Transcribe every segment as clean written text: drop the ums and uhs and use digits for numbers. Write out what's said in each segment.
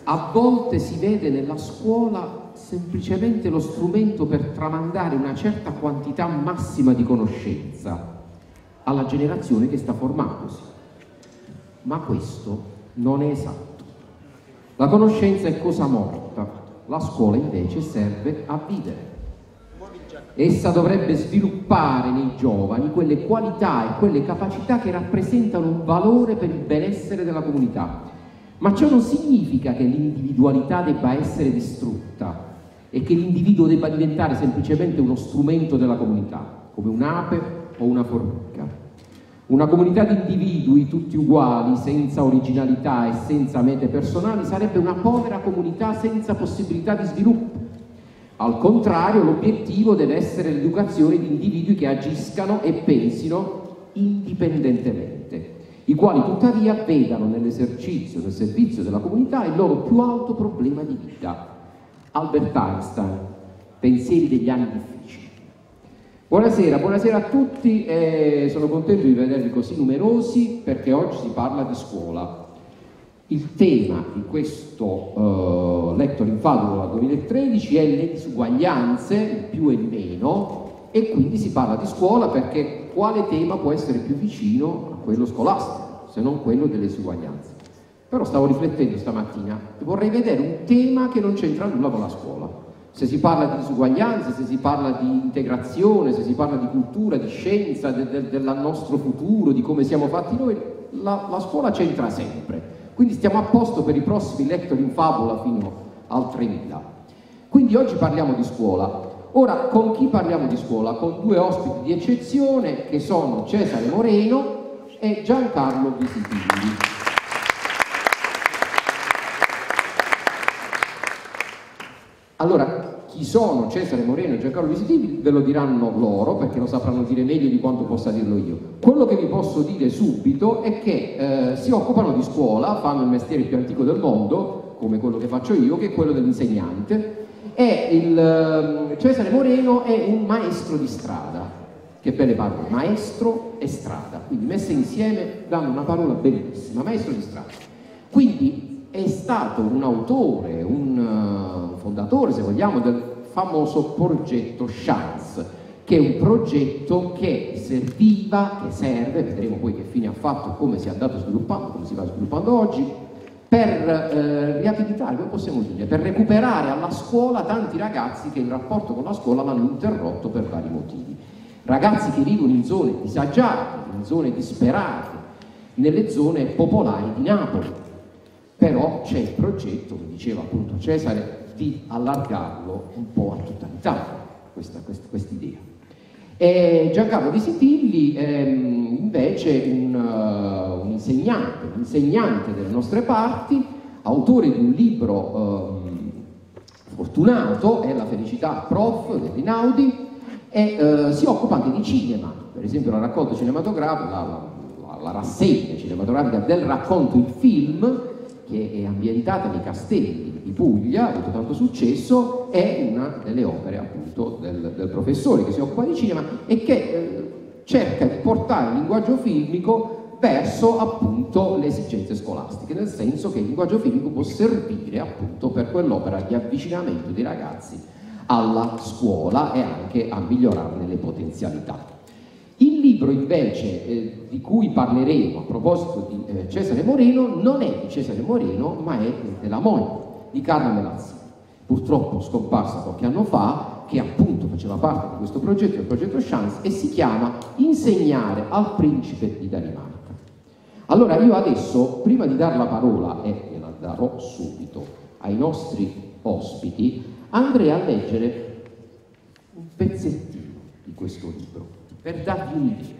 A volte si vede nella scuola semplicemente lo strumento per tramandare una certa quantità massima di conoscenza alla generazione che sta formandosi. Ma questo non è esatto. La conoscenza è cosa morta, la scuola invece serve a vivere. Essa dovrebbe sviluppare nei giovani quelle qualità e quelle capacità che rappresentano un valore per il benessere della comunità. Ma ciò non significa che l'individualità debba essere distrutta e che l'individuo debba diventare semplicemente uno strumento della comunità, come un'ape o una formica. Una comunità di individui tutti uguali, senza originalità e senza mete personali, sarebbe una povera comunità senza possibilità di sviluppo. Al contrario, l'obiettivo deve essere l'educazione di individui che agiscano e pensino indipendentemente, i quali tuttavia vedano nell'esercizio del servizio della comunità il loro più alto problema di vita. Albert Einstein, pensieri degli anni difficili. Buonasera, buonasera a tutti, sono contento di vedervi così numerosi perché oggi si parla di scuola. Il tema di questo Lector in Fabula 2013 è le disuguaglianze, il più e il meno, e quindi si parla di scuola perché quale tema può essere più vicino a quello scolastico, se non quello delle disuguaglianze. Però stavo riflettendo stamattina e vorrei vedere un tema che non c'entra nulla con la scuola. Se si parla di disuguaglianze, se si parla di integrazione, se si parla di cultura, di scienza, del nostro futuro, di come siamo fatti noi, la scuola c'entra sempre. Quindi stiamo a posto per i prossimi Lector in Fabula fino al 3000. Quindi oggi parliamo di scuola. Ora, con chi parliamo di scuola? Con due ospiti di eccezione che sono Cesare Moreno e Giancarlo Visitilli. Allora, chi sono Cesare Moreno e Giancarlo Visitilli ve lo diranno loro, perché lo sapranno dire meglio di quanto possa dirlo io. Quello che vi posso dire subito è che si occupano di scuola, fanno il mestiere più antico del mondo, come quello che faccio io, che è quello dell'insegnante, e Cesare Moreno è un maestro di strada. Che belle parole, maestro e strada, quindi messe insieme danno una parola bellissima, maestro di strada. Quindi è stato un autore, un fondatore, se vogliamo, del famoso progetto Chance, che è un progetto che serviva, che serve, vedremo poi che fine ha fatto e come si è andato sviluppando, come si va sviluppando oggi, per riabilitare, come possiamo dire, per recuperare alla scuola tanti ragazzi che il rapporto con la scuola l'hanno interrotto per vari motivi. Ragazzi che vivono in zone disagiate, in zone disperate, nelle zone popolari di Napoli. Però c'è il progetto, come diceva appunto Cesare, di allargarlo un po' a tutta l'Italia, questa idea. E Giancarlo Visitilli invece un insegnante delle nostre parti, autore di un libro fortunato, è La felicità prof dell'Einaudi, e si occupa anche di cinema, per esempio la raccolta cinematografica, la rassegna cinematografica del racconto Il Film, che è ambientata nei Castelli di Puglia, ha avuto tanto successo, è una delle opere appunto del professore che si occupa di cinema e che cerca di portare il linguaggio filmico verso appunto le esigenze scolastiche, nel senso che il linguaggio filmico può servire appunto per quell'opera di avvicinamento dei ragazzi alla scuola e anche a migliorarne le potenzialità. Il libro invece di cui parleremo a proposito di Cesare Moreno non è di Cesare Moreno, ma è della moglie di Carla Melazzini, purtroppo scomparsa qualche anno fa, che appunto faceva parte di questo progetto, il progetto Chance, e si chiama Insegnare al principe di Danimarca. Allora io adesso, prima di dare la parola, e gliela darò subito, ai nostri ospiti, andrei a leggere un pezzettino di questo libro, per darvi un'idea.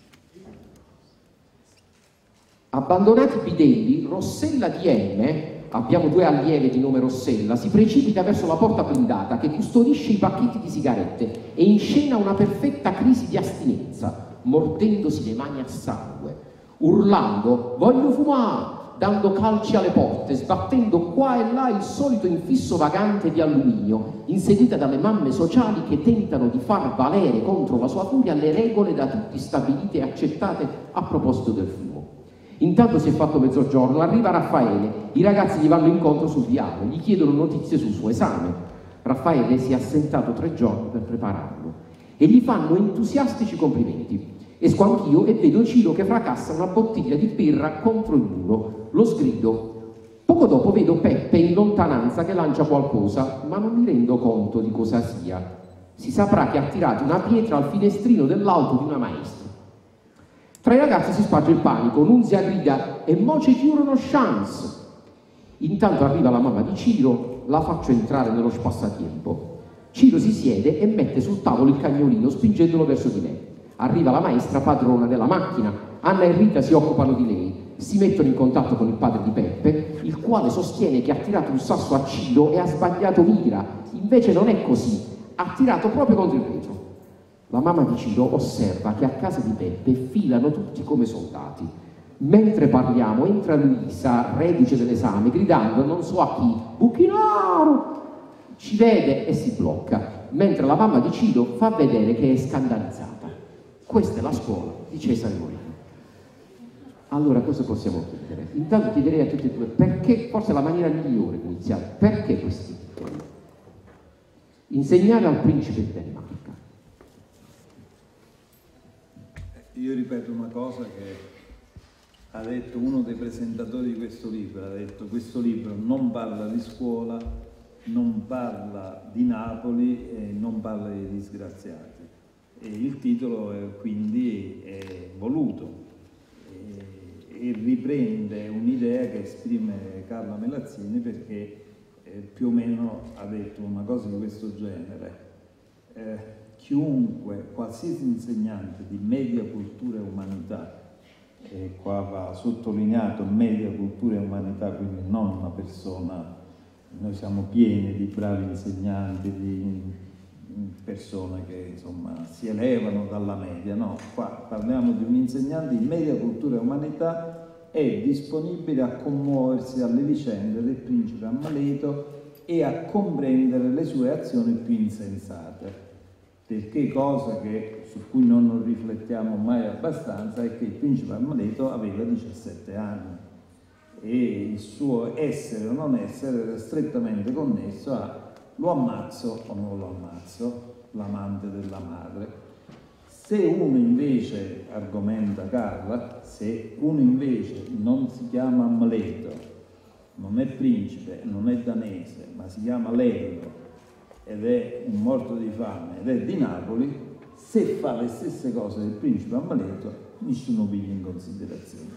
Abbandonati i bidelli, Rossella di M, abbiamo due allieve di nome Rossella, si precipita verso la porta blindata che custodisce i pacchetti di sigarette e inscena una perfetta crisi di astinenza, mordendosi le mani a sangue, urlando «Voglio fumare!», dando calci alle porte, sbattendo qua e là il solito infisso vagante di alluminio, inseguita dalle mamme sociali che tentano di far valere contro la sua furia le regole da tutti stabilite e accettate a proposito del fumo. Intanto si è fatto mezzogiorno, arriva Raffaele, i ragazzi gli vanno incontro sul viale, gli chiedono notizie sul suo esame. Raffaele si è assentato 3 giorni per prepararlo e gli fanno entusiastici complimenti. Esco anch'io e vedo Ciro che fracassa una bottiglia di birra contro il muro, lo sgrido. Poco dopo vedo Peppe in lontananza che lancia qualcosa, ma non mi rendo conto di cosa sia. Si saprà che ha tirato una pietra al finestrino dell'auto di una maestra. Tra i ragazzi si sparge il panico, Nunzia grida «E mo ci chiudono chance!». Intanto arriva la mamma di Ciro, la faccio entrare nello spazzatempo. Ciro si siede e mette sul tavolo il cagnolino spingendolo verso di me. Arriva la maestra padrona della macchina, Anna e Rita si occupano di lei, si mettono in contatto con il padre di Peppe, il quale sostiene che ha tirato un sasso a Ciro e ha sbagliato mira, invece non è così, ha tirato proprio contro il vetro. La mamma di Ciro osserva che a casa di Peppe filano tutti come soldati. Mentre parliamo entra Luisa, reduce dell'esame, gridando non so a chi, Buchinaro! Ci vede e si blocca, mentre la mamma di Ciro fa vedere che è scandalizzata. Questa è la scuola di Cesare Morini. Allora cosa possiamo chiedere? Intanto chiederei a tutti e due perché, forse è la maniera migliore di iniziare, perché questi titoli? Insegnare al principe di Danimarca. Io ripeto una cosa che ha detto uno dei presentatori di questo libro, ha detto questo libro non parla di scuola, non parla di Napoli e non parla dei disgraziati. E il titolo quindi è voluto e riprende un'idea che esprime Carla Melazzini perché più o meno ha detto una cosa di questo genere. Chiunque, qualsiasi insegnante di media cultura e umanità, e qua va sottolineato media cultura e umanità, quindi non una persona, noi siamo pieni di bravi insegnanti, di persone che insomma si elevano dalla media, no, qua parliamo di un insegnante di media cultura e umanità, è disponibile a commuoversi alle vicende del principe Ammaleto e a comprendere le sue azioni più insensate. Perché cosa su cui non riflettiamo mai abbastanza è che il principe Ammaleto aveva 17 anni e il suo essere o non essere era strettamente connesso a lo ammazzo o non lo ammazzo, l'amante della madre. Se uno invece, argomenta Carla, se uno invece non si chiama Ammaleto, non è principe, non è danese, ma si chiama Lello, ed è un morto di fame ed è di Napoli, se fa le stesse cose del principe Ammaleto, nessuno piglia in considerazione.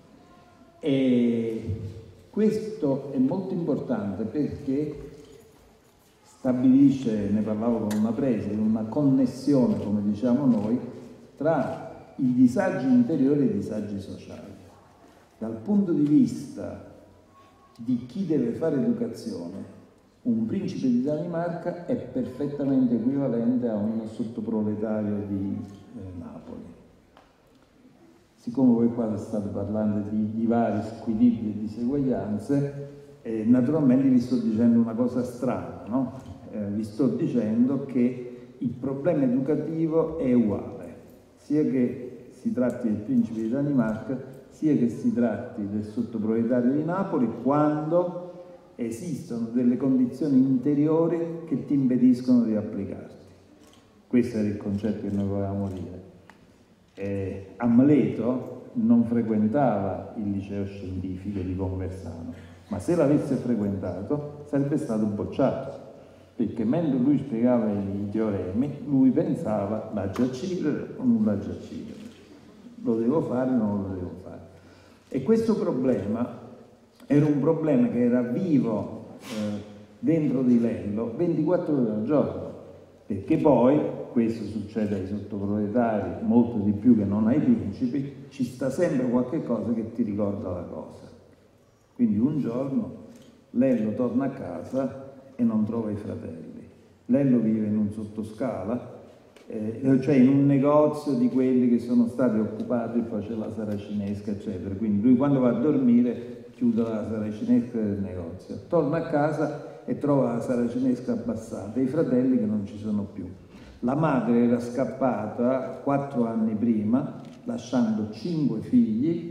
E questo è molto importante perché stabilisce, ne parlavo con una presa, una connessione, come diciamo noi, tra i disagi interiori e i disagi sociali. Dal punto di vista di chi deve fare educazione, un principe di Danimarca è perfettamente equivalente a un sottoproletario di Napoli. Siccome voi qua state parlando di vari squilibri e diseguaglianze, naturalmente vi sto dicendo una cosa strana, no? Vi sto dicendo che il problema educativo è uguale, sia che si tratti del principe di Danimarca, sia che si tratti del sottoproletario di Napoli, quando esistono delle condizioni interiori che ti impediscono di applicarti. Questo era il concetto che noi volevamo dire. Ammaleto non frequentava il liceo scientifico di Conversano, ma se l'avesse frequentato sarebbe stato bocciato, perché mentre lui spiegava i teoremi, lui pensava la giaccidere o non la giaccidere, lo devo fare o non lo devo fare. E questo problema era un problema che era vivo dentro di Lello 24 ore al giorno, perché poi, questo succede ai sottoproletari molto di più che non ai principi, ci sta sempre qualche cosa che ti ricorda la cosa. Quindi un giorno Lello torna a casa e non trova i fratelli. Lello vive in un sottoscala, cioè in un negozio di quelli che sono stati occupati, poi c'è la saracinesca, eccetera. Quindi lui quando va a dormire chiude la saracinesca del negozio, torna a casa e trova la saracinesca abbassata e i fratelli che non ci sono più. La madre era scappata 4 anni prima, lasciando 5 figli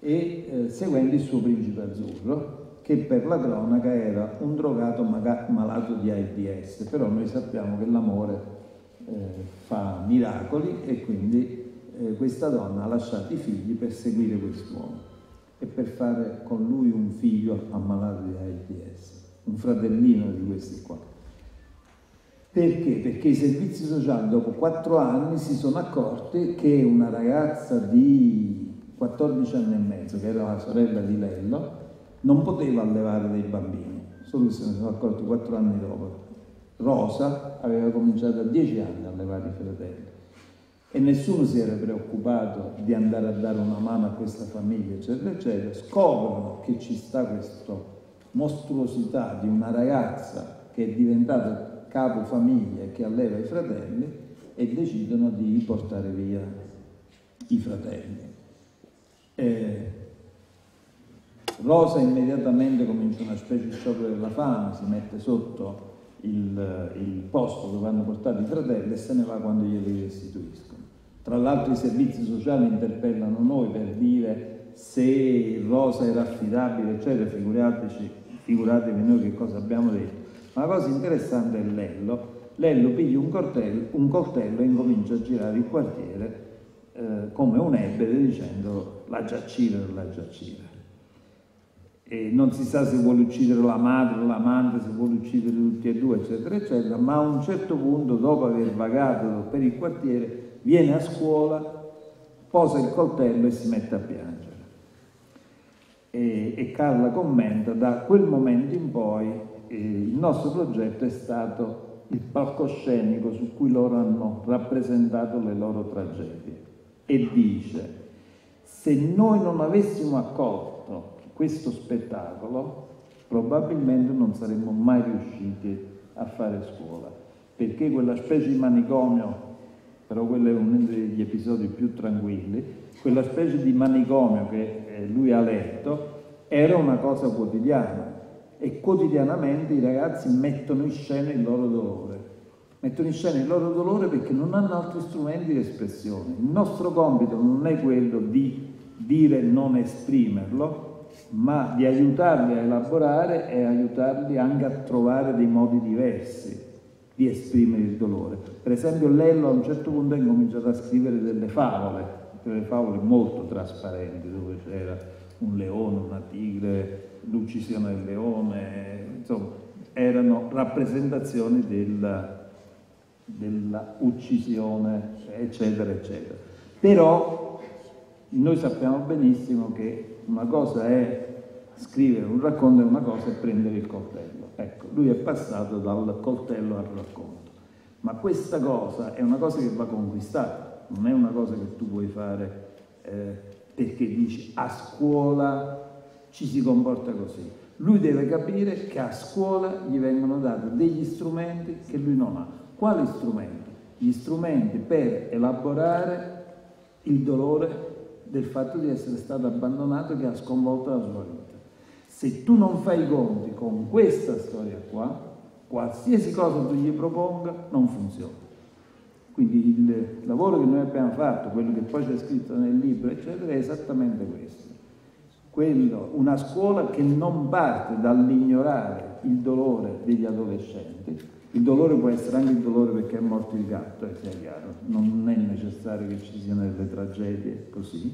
e seguendo il suo principe azzurro, che per la cronaca era un drogato malato di AIDS, però noi sappiamo che l'amore fa miracoli e quindi questa donna ha lasciato i figli per seguire quest'uomo e per fare con lui un figlio ammalato di AIDS, un fratellino di questi qua. Perché? Perché i servizi sociali dopo 4 anni si sono accorti che una ragazza di 14 anni e mezzo, che era la sorella di Lello, non poteva allevare dei bambini, solo che se ne sono accorti 4 anni dopo. Rosa aveva cominciato a 10 anni a allevare i fratelli e nessuno si era preoccupato di andare a dare una mano a questa famiglia, eccetera, eccetera. Scoprono che ci sta questa mostruosità di una ragazza che è diventata capofamiglia e che alleva i fratelli e decidono di portare via i fratelli. Rosa immediatamente comincia una specie di sciopero della fame, si mette sotto il posto dove hanno portato i fratelli e se ne va quando glieli restituiscono. Tra l'altro i servizi sociali interpellano noi per dire se Rosa era affidabile, eccetera, figuratevi noi che cosa abbiamo detto. Ma la cosa interessante è Lello piglia un coltello e incomincia a girare il quartiere come un ebete dicendo la giacire o la giacire. E non si sa se vuole uccidere la madre o l'amante, se vuole uccidere tutti e due, eccetera, eccetera, ma a un certo punto, dopo aver vagato per il quartiere, viene a scuola, posa il coltello e si mette a piangere. E Carla commenta, da quel momento in poi il nostro progetto è stato il palcoscenico su cui loro hanno rappresentato le loro tragedie. E dice, se noi non avessimo accolto questo spettacolo, probabilmente non saremmo mai riusciti a fare scuola, perché quella specie di manicomio, però quello è uno degli episodi più tranquilli, quella specie di manicomio che lui ha letto era una cosa quotidiana e quotidianamente i ragazzi mettono in scena il loro dolore. Mettono in scena il loro dolore perché non hanno altri strumenti di espressione. Il nostro compito non è quello di dire non esprimerlo, ma di aiutarli a elaborare e aiutarli anche a trovare dei modi diversi di esprimere il dolore. Per esempio Lello a un certo punto ha incominciato a scrivere delle favole molto trasparenti, dove c'era un leone, una tigre, l'uccisione del leone, insomma, erano rappresentazioni della uccisione, eccetera, eccetera. Però noi sappiamo benissimo che una cosa è scrivere un racconto e una cosa è prendere il coltello. Ecco, lui è passato dal coltello al racconto. Ma questa cosa è una cosa che va conquistata, non è una cosa che tu puoi fare perché dici a scuola ci si comporta così. Lui deve capire che a scuola gli vengono dati degli strumenti che lui non ha. Quali strumenti? Gli strumenti per elaborare il dolore del fatto di essere stato abbandonato che ha sconvolto la sua vita. Se tu non fai i conti con questa storia qua, qualsiasi cosa tu gli proponga non funziona. Quindi il lavoro che noi abbiamo fatto, quello che poi c'è scritto nel libro, eccetera, è esattamente questo. Una scuola che non parte dall'ignorare il dolore degli adolescenti. Il dolore può essere anche il dolore perché è morto il gatto, sia chiaro, non è necessario che ci siano delle tragedie così.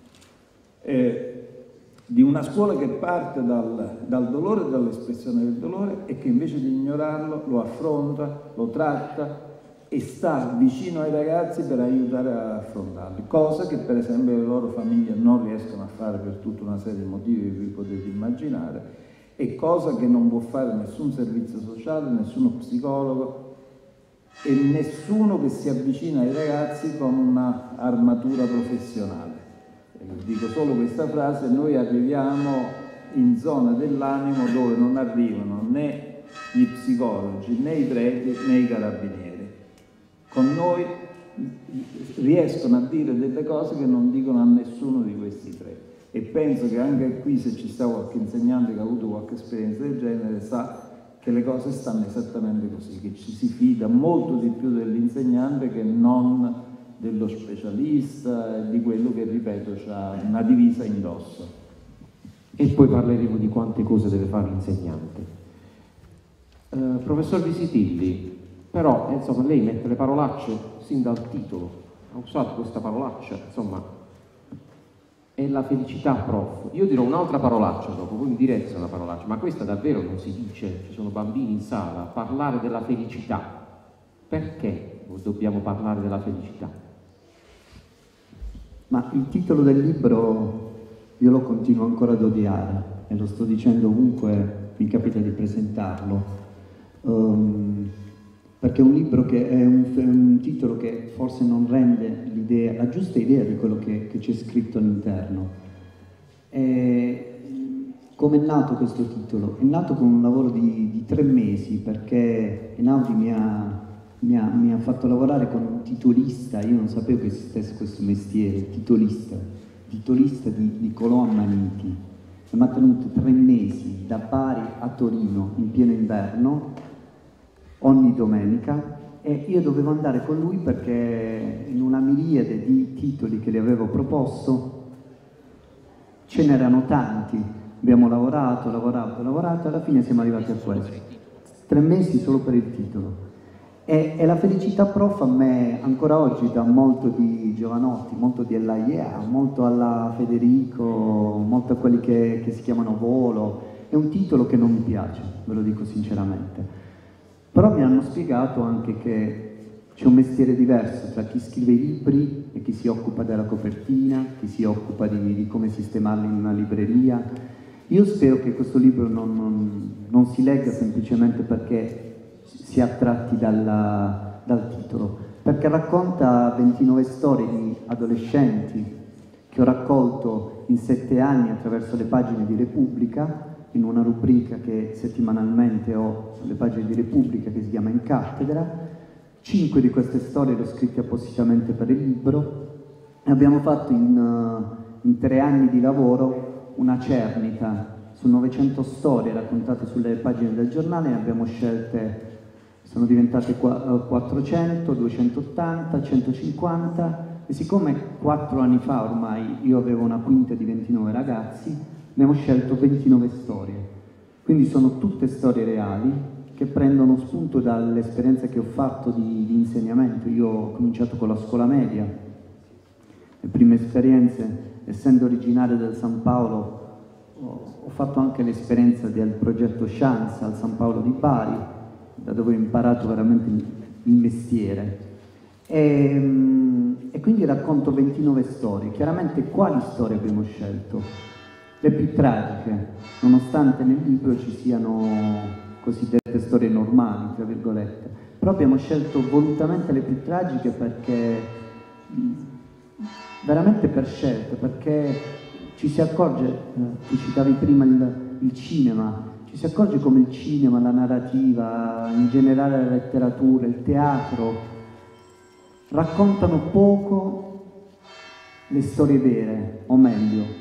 Di una scuola che parte dal dolore e dall'espressione del dolore e che invece di ignorarlo lo affronta, lo tratta e sta vicino ai ragazzi per aiutare a affrontarli, cosa che per esempio le loro famiglie non riescono a fare per tutta una serie di motivi che vi potete immaginare, e cosa che non può fare nessun servizio sociale, nessuno psicologo e nessuno che si avvicina ai ragazzi con una armatura professionale. Dico solo questa frase: noi arriviamo in zona dell'animo dove non arrivano né gli psicologi, né i preti, né i carabinieri. Con noi riescono a dire delle cose che non dicono a nessuno di questi tre. E penso che anche qui, se ci sta qualche insegnante che ha avuto qualche esperienza del genere, sa che le cose stanno esattamente così, che ci si fida molto di più dell'insegnante che non dello specialista e di quello che, ripeto, ha una divisa indosso. E poi parleremo di quante cose deve fare l'insegnante. Professor Visitilli, però insomma lei mette le parolacce sin dal titolo, ha usato questa parolaccia, insomma, è la felicità, prof. Io dirò un'altra parolaccia dopo, voi mi direte se è una parolaccia, ma questa davvero non si dice, ci sono bambini in sala, parlare della felicità. Perché dobbiamo parlare della felicità? Ma il titolo del libro io lo continuo ancora ad odiare e lo sto dicendo ovunque mi capita di presentarlo, perché è un libro che è un titolo che forse non rende la giusta idea di quello che c'è scritto all'interno. Come è nato questo titolo? È nato con un lavoro di 3 mesi, perché Einaudi mi ha fatto lavorare con un titolista. Io non sapevo che esistesse questo mestiere, titolista di colonna Niti. Mi ha tenuto 3 mesi da Bari a Torino in pieno inverno, ogni domenica, e io dovevo andare con lui perché in una miriade di titoli che le avevo proposto ce n'erano tanti. Abbiamo lavorato, e alla fine siamo arrivati a questo. 3 mesi solo per il titolo. E la felicità, prof, a me ancora oggi dà molto di Giovanotti, molto di Ella, molto alla Federico, molto a quelli che si chiamano Volo. È un titolo che non mi piace, ve lo dico sinceramente. Però mi hanno spiegato anche che c'è un mestiere diverso tra chi scrive i libri e chi si occupa della copertina, chi si occupa di come sistemarli in una libreria. Io spero che questo libro non si legga semplicemente perché si è attratti dal titolo, perché racconta 29 storie di adolescenti che ho raccolto in 7 anni attraverso le pagine di Repubblica, in una rubrica che settimanalmente ho sulle pagine di Repubblica che si chiama In Cattedra. 5 di queste storie le ho scritte appositamente per il libro e abbiamo fatto in 3 anni di lavoro una cernita su 900 storie raccontate sulle pagine del giornale. Ne abbiamo scelte, sono diventate 400, 280, 150 e siccome 4 anni fa ormai io avevo una quinta di 29 ragazzi, ne ho scelto 29 storie. Quindi sono tutte storie reali che prendono spunto dall'esperienza che ho fatto di insegnamento. Io ho cominciato con la scuola media, le prime esperienze, essendo originario del San Paolo, ho fatto anche l'esperienza del progetto Chance al San Paolo di Bari, da dove ho imparato veramente il mestiere. E quindi racconto 29 storie. Chiaramente quali storie abbiamo scelto? Le più tragiche, nonostante nel libro ci siano cosiddette storie normali, tra virgolette. Però abbiamo scelto volutamente le più tragiche perché, veramente per scelta, perché ci si accorge, tu citavi prima il cinema, ci si accorge come il cinema, la narrativa, in generale la letteratura, il teatro, raccontano poco le storie vere, o meglio,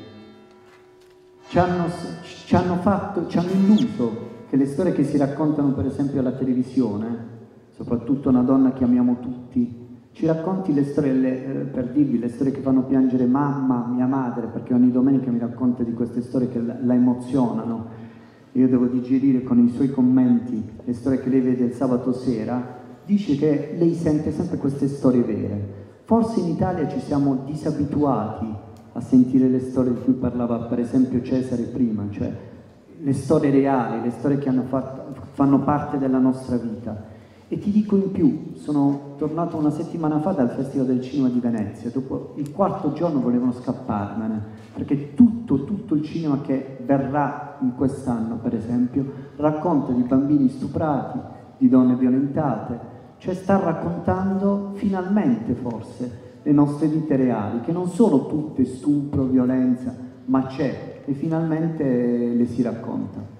ci hanno illuso che le storie che si raccontano per esempio alla televisione, soprattutto Una donna che amiamo tutti, ci racconti le storie, per dirvi, le storie che fanno piangere mamma, mia madre, perché ogni domenica mi racconta di queste storie che la emozionano. Io devo digerire con i suoi commenti le storie che lei vede il sabato sera. Dice che lei sente sempre queste storie vere. Forse in Italia ci siamo disabituati a sentire le storie di cui parlava per esempio Cesare prima, cioè le storie reali, le storie che fanno parte della nostra vita. E ti dico in più, sono tornato una settimana fa dal Festival del Cinema di Venezia, dopo il 4º giorno volevano scapparmene, perché tutto il cinema che verrà in quest'anno, per esempio, racconta di bambini stuprati, di donne violentate, cioè sta raccontando finalmente forse le nostre vite reali, che non sono tutte stupro, violenza, ma c'è, e finalmente le si racconta.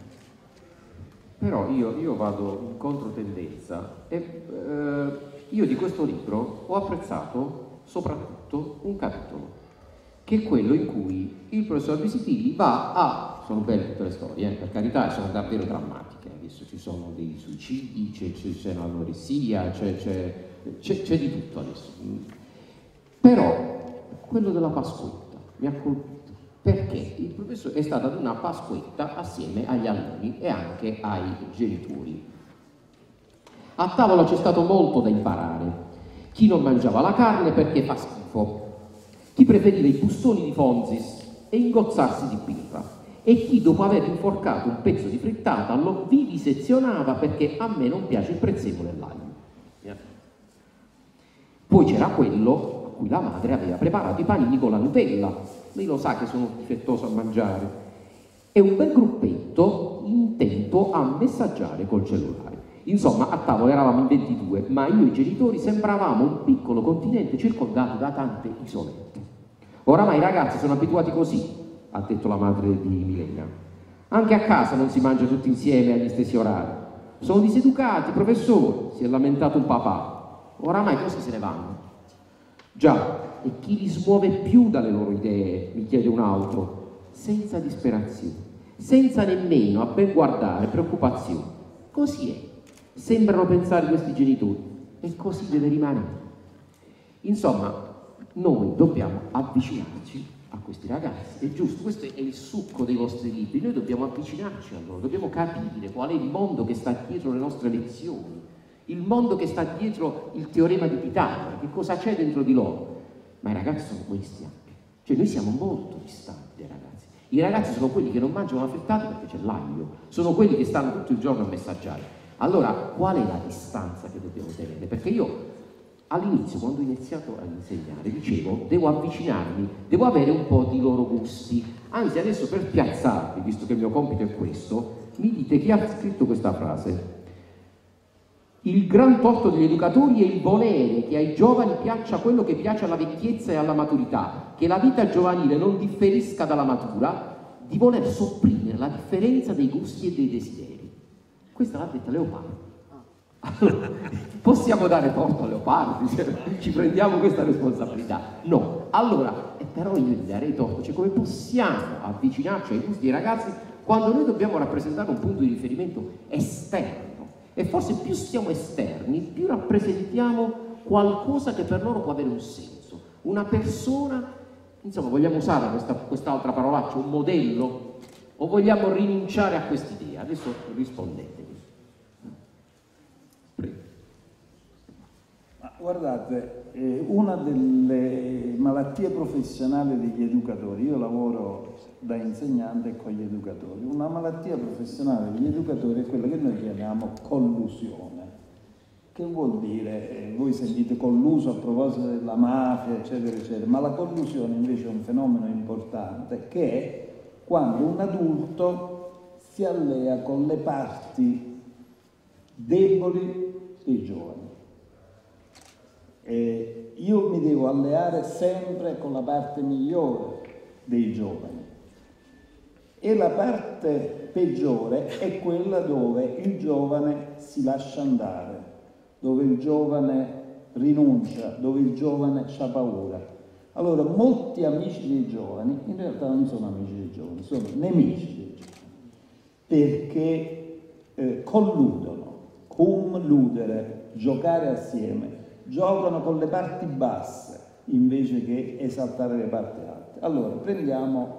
Però io vado in controtendenza e io di questo libro ho apprezzato soprattutto un capitolo, che è quello in cui il professor Visitilli va a... sono belle tutte le storie, per carità, sono davvero drammatiche, adesso ci sono dei suicidi, c'è un'anoressia, c'è di tutto adesso. Però quello della Pasquetta mi ha colpito, perché il professore è stato ad una Pasquetta assieme agli alunni e anche ai genitori. A tavola c'è stato molto da imparare. Chi non mangiava la carne perché fa schifo, chi preferiva i bustoni di Fonzis e ingozzarsi di birra, e chi dopo aver inforcato un pezzo di frittata lo vivisezionava perché a me non piace il prezzemolo e l'aglio. Poi c'era quello a cui la madre aveva preparato i panini con la Nutella, lei lo sa che sono difettoso a mangiare, e un bel gruppetto intento a messaggiare col cellulare. Insomma, a tavola eravamo in 22, ma io e i genitori sembravamo un piccolo continente circondato da tante isolette. Oramai i ragazzi sono abituati così, ha detto la madre di Milena. Anche a casa non si mangia tutti insieme agli stessi orari. Sono diseducati, professore, si è lamentato un papà. Oramai così se ne vanno. Già, e chi li smuove più dalle loro idee, mi chiede un altro, senza disperazione, senza nemmeno, a ben guardare, preoccupazione. Così è. Sembrano pensare questi genitori, e così deve rimanere. Insomma, noi dobbiamo avvicinarci a questi ragazzi, è giusto, questo è il succo dei vostri libri, noi dobbiamo avvicinarci a loro, dobbiamo capire qual è il mondo che sta dietro le nostre lezioni, il mondo che sta dietro il teorema di Pitagora, che cosa c'è dentro di loro. Ma i ragazzi sono questi anche, cioè noi siamo molto distanti dai ragazzi. I ragazzi sono quelli che non mangiano la frittata perché c'è l'aglio, sono quelli che stanno tutto il giorno a messaggiare. Allora, qual è la distanza che dobbiamo tenere? Perché io all'inizio, quando ho iniziato a insegnare, dicevo, devo avvicinarmi, devo avere un po' di loro gusti. Anzi, adesso per piazzarvi, visto che il mio compito è questo, mi dite chi ha scritto questa frase. Il gran torto degli educatori è il volere che ai giovani piaccia quello che piace alla vecchiezza e alla maturità, che la vita giovanile non differisca dalla matura, di voler sopprimere la differenza dei gusti e dei desideri. Questa l'ha detta Leopardi. Allora, possiamo dare torto a Leopardi? Ci prendiamo questa responsabilità? No. Allora, però io gli darei torto, cioè come possiamo avvicinarci ai gusti dei ragazzi quando noi dobbiamo rappresentare un punto di riferimento esterno? E forse più siamo esterni, più rappresentiamo qualcosa che per loro può avere un senso. Una persona, insomma, vogliamo usare quest'altra parolaccia, un modello? O vogliamo rinunciare a quest'idea? Adesso rispondetemi. Prego. Ma guardate, una delle malattie professionali degli educatori, io lavoro da insegnante con gli educatori, una malattia professionale degli educatori è quella che noi chiamiamo collusione. Che vuol dire? Voi sentite colluso a proposito della mafia, eccetera, eccetera, ma la collusione invece è un fenomeno importante che è quando un adulto si allea con le parti deboli dei giovani. Io mi devo alleare sempre con la parte migliore dei giovani e la parte peggiore è quella dove il giovane si lascia andare, dove il giovane rinuncia, dove il giovane ha paura. Allora, molti amici dei giovani in realtà non sono amici dei giovani, sono nemici dei giovani, perché colludono, cum ludere, giocare assieme, giocano con le parti basse invece che esaltare le parti alte. Allora, prendiamo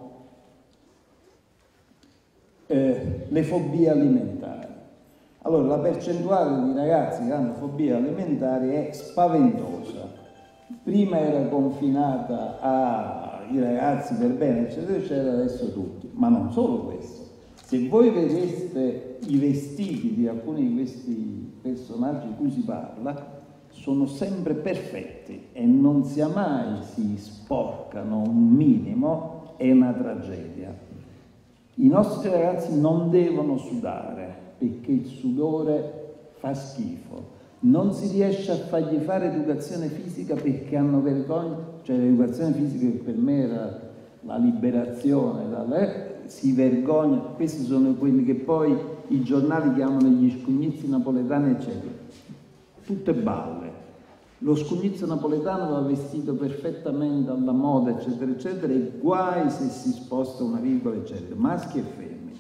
le fobie alimentari. Allora, la percentuale di ragazzi che hanno fobie alimentari è spaventosa. Prima era confinata ai ragazzi per bene, eccetera, eccetera, adesso tutti. Ma non solo questo. Se voi vedeste i vestiti di alcuni di questi personaggi di cui si parla, sono sempre perfetti e non sia mai si sporcano un minimo, è una tragedia. I nostri ragazzi non devono sudare perché il sudore fa schifo. Non si riesce a fargli fare educazione fisica perché hanno vergogna, cioè l'educazione fisica che per me era la liberazione, si vergogna, questi sono quelli che poi i giornali chiamano gli scugnizzi napoletani, eccetera. Tutte balle. Lo scugnizzo napoletano va vestito perfettamente alla moda, eccetera, eccetera, e guai se si sposta una virgola, eccetera, maschi e femmine.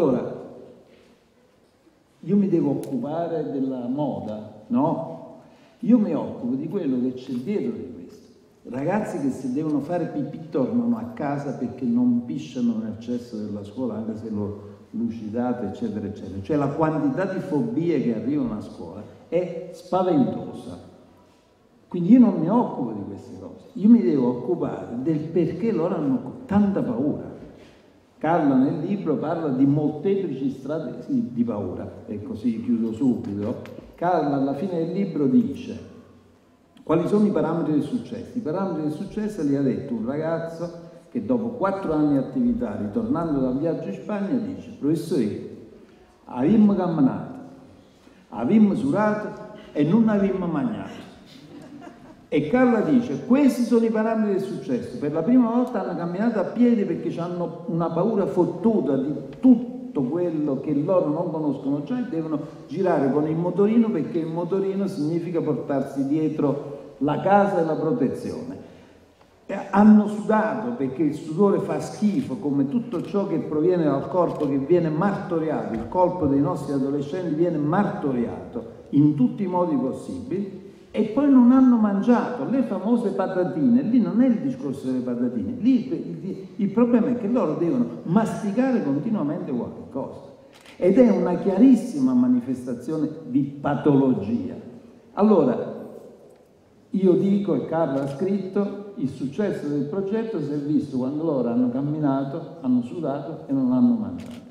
Allora, io mi devo occupare della moda, no? Io mi occupo di quello che c'è dietro di questo. Ragazzi che se devono fare pipì tornano a casa perché non pisciano nel cesso della scuola, anche se lo lucidate, eccetera, eccetera. Cioè la quantità di fobie che arrivano a scuola è spaventosa. Quindi io non mi occupo di queste cose, io mi devo occupare del perché loro hanno tanta paura. Carla nel libro parla di molteplici strade di paura, e così chiudo subito. Carla alla fine del libro dice quali sono i parametri del successo. I parametri del successo li ha detto un ragazzo che dopo 4 anni di attività, ritornando dal viaggio in Spagna, dice: professore, avevamo camminato, avevamo surato e non avevamo mangiato. E Carla dice: questi sono i parametri del successo. Per la prima volta hanno camminato a piedi perché hanno una paura fottuta di tutto quello che loro non conoscono già, e devono girare con il motorino, perché il motorino significa portarsi dietro la casa e la protezione. E hanno sudato perché il sudore fa schifo, come tutto ciò che proviene dal corpo che viene martoriato. Il corpo dei nostri adolescenti viene martoriato in tutti i modi possibili. E poi non hanno mangiato le famose patatine. Lì non è il discorso delle patatine, lì il problema è che loro devono masticare continuamente qualche cosa, ed è una chiarissima manifestazione di patologia. Allora io dico, e Carla ha scritto, il successo del progetto si è visto quando loro hanno camminato, hanno sudato e non hanno mangiato.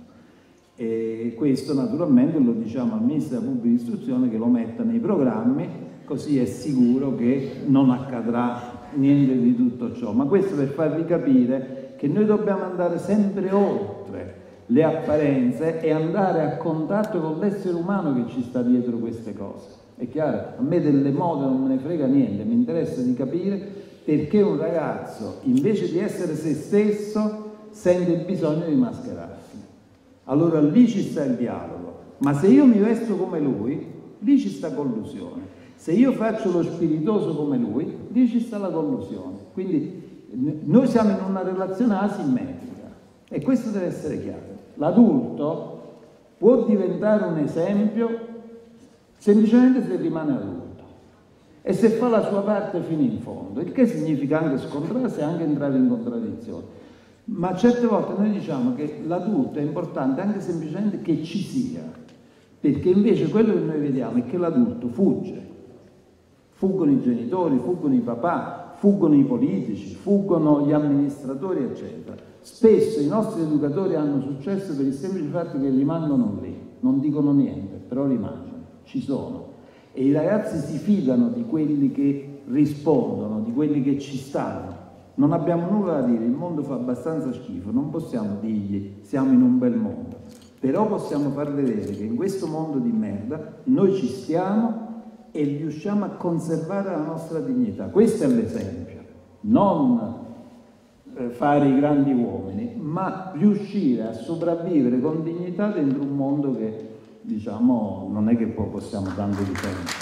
E questo naturalmente lo diciamo al Ministro della Pubblica Istruzione, che lo metta nei programmi, così è sicuro che non accadrà niente di tutto ciò. Ma questo per farvi capire che noi dobbiamo andare sempre oltre le apparenze e andare a contatto con l'essere umano che ci sta dietro queste cose. È chiaro? A me delle mode non me ne frega niente, mi interessa di capire perché un ragazzo, invece di essere se stesso, sente il bisogno di mascherarsi. Allora lì ci sta il dialogo. Ma se io mi vesto come lui, lì ci sta collusione. Se io faccio lo spiritoso come lui, lì ci sta la collusione. Quindi noi siamo in una relazione asimmetrica e questo deve essere chiaro. L'adulto può diventare un esempio semplicemente se rimane adulto e se fa la sua parte fino in fondo, il che significa anche scontrarsi e anche entrare in contraddizione. Ma certe volte noi diciamo che l'adulto è importante anche semplicemente che ci sia, perché invece quello che noi vediamo è che l'adulto fugge. Fuggono i genitori, fuggono i papà, fuggono i politici, fuggono gli amministratori, eccetera. Spesso i nostri educatori hanno successo per il semplice fatto che rimangono lì, non dicono niente, però rimangono, ci sono. E i ragazzi si fidano di quelli che rispondono, di quelli che ci stanno. Non abbiamo nulla da dire, il mondo fa abbastanza schifo, non possiamo dirgli siamo in un bel mondo. Però possiamo far vedere che in questo mondo di merda noi ci stiamo e riusciamo a conservare la nostra dignità. Questo è l'esempio, non fare i grandi uomini, ma riuscire a sopravvivere con dignità dentro un mondo che, diciamo, non è che poi possiamo tanto difendere.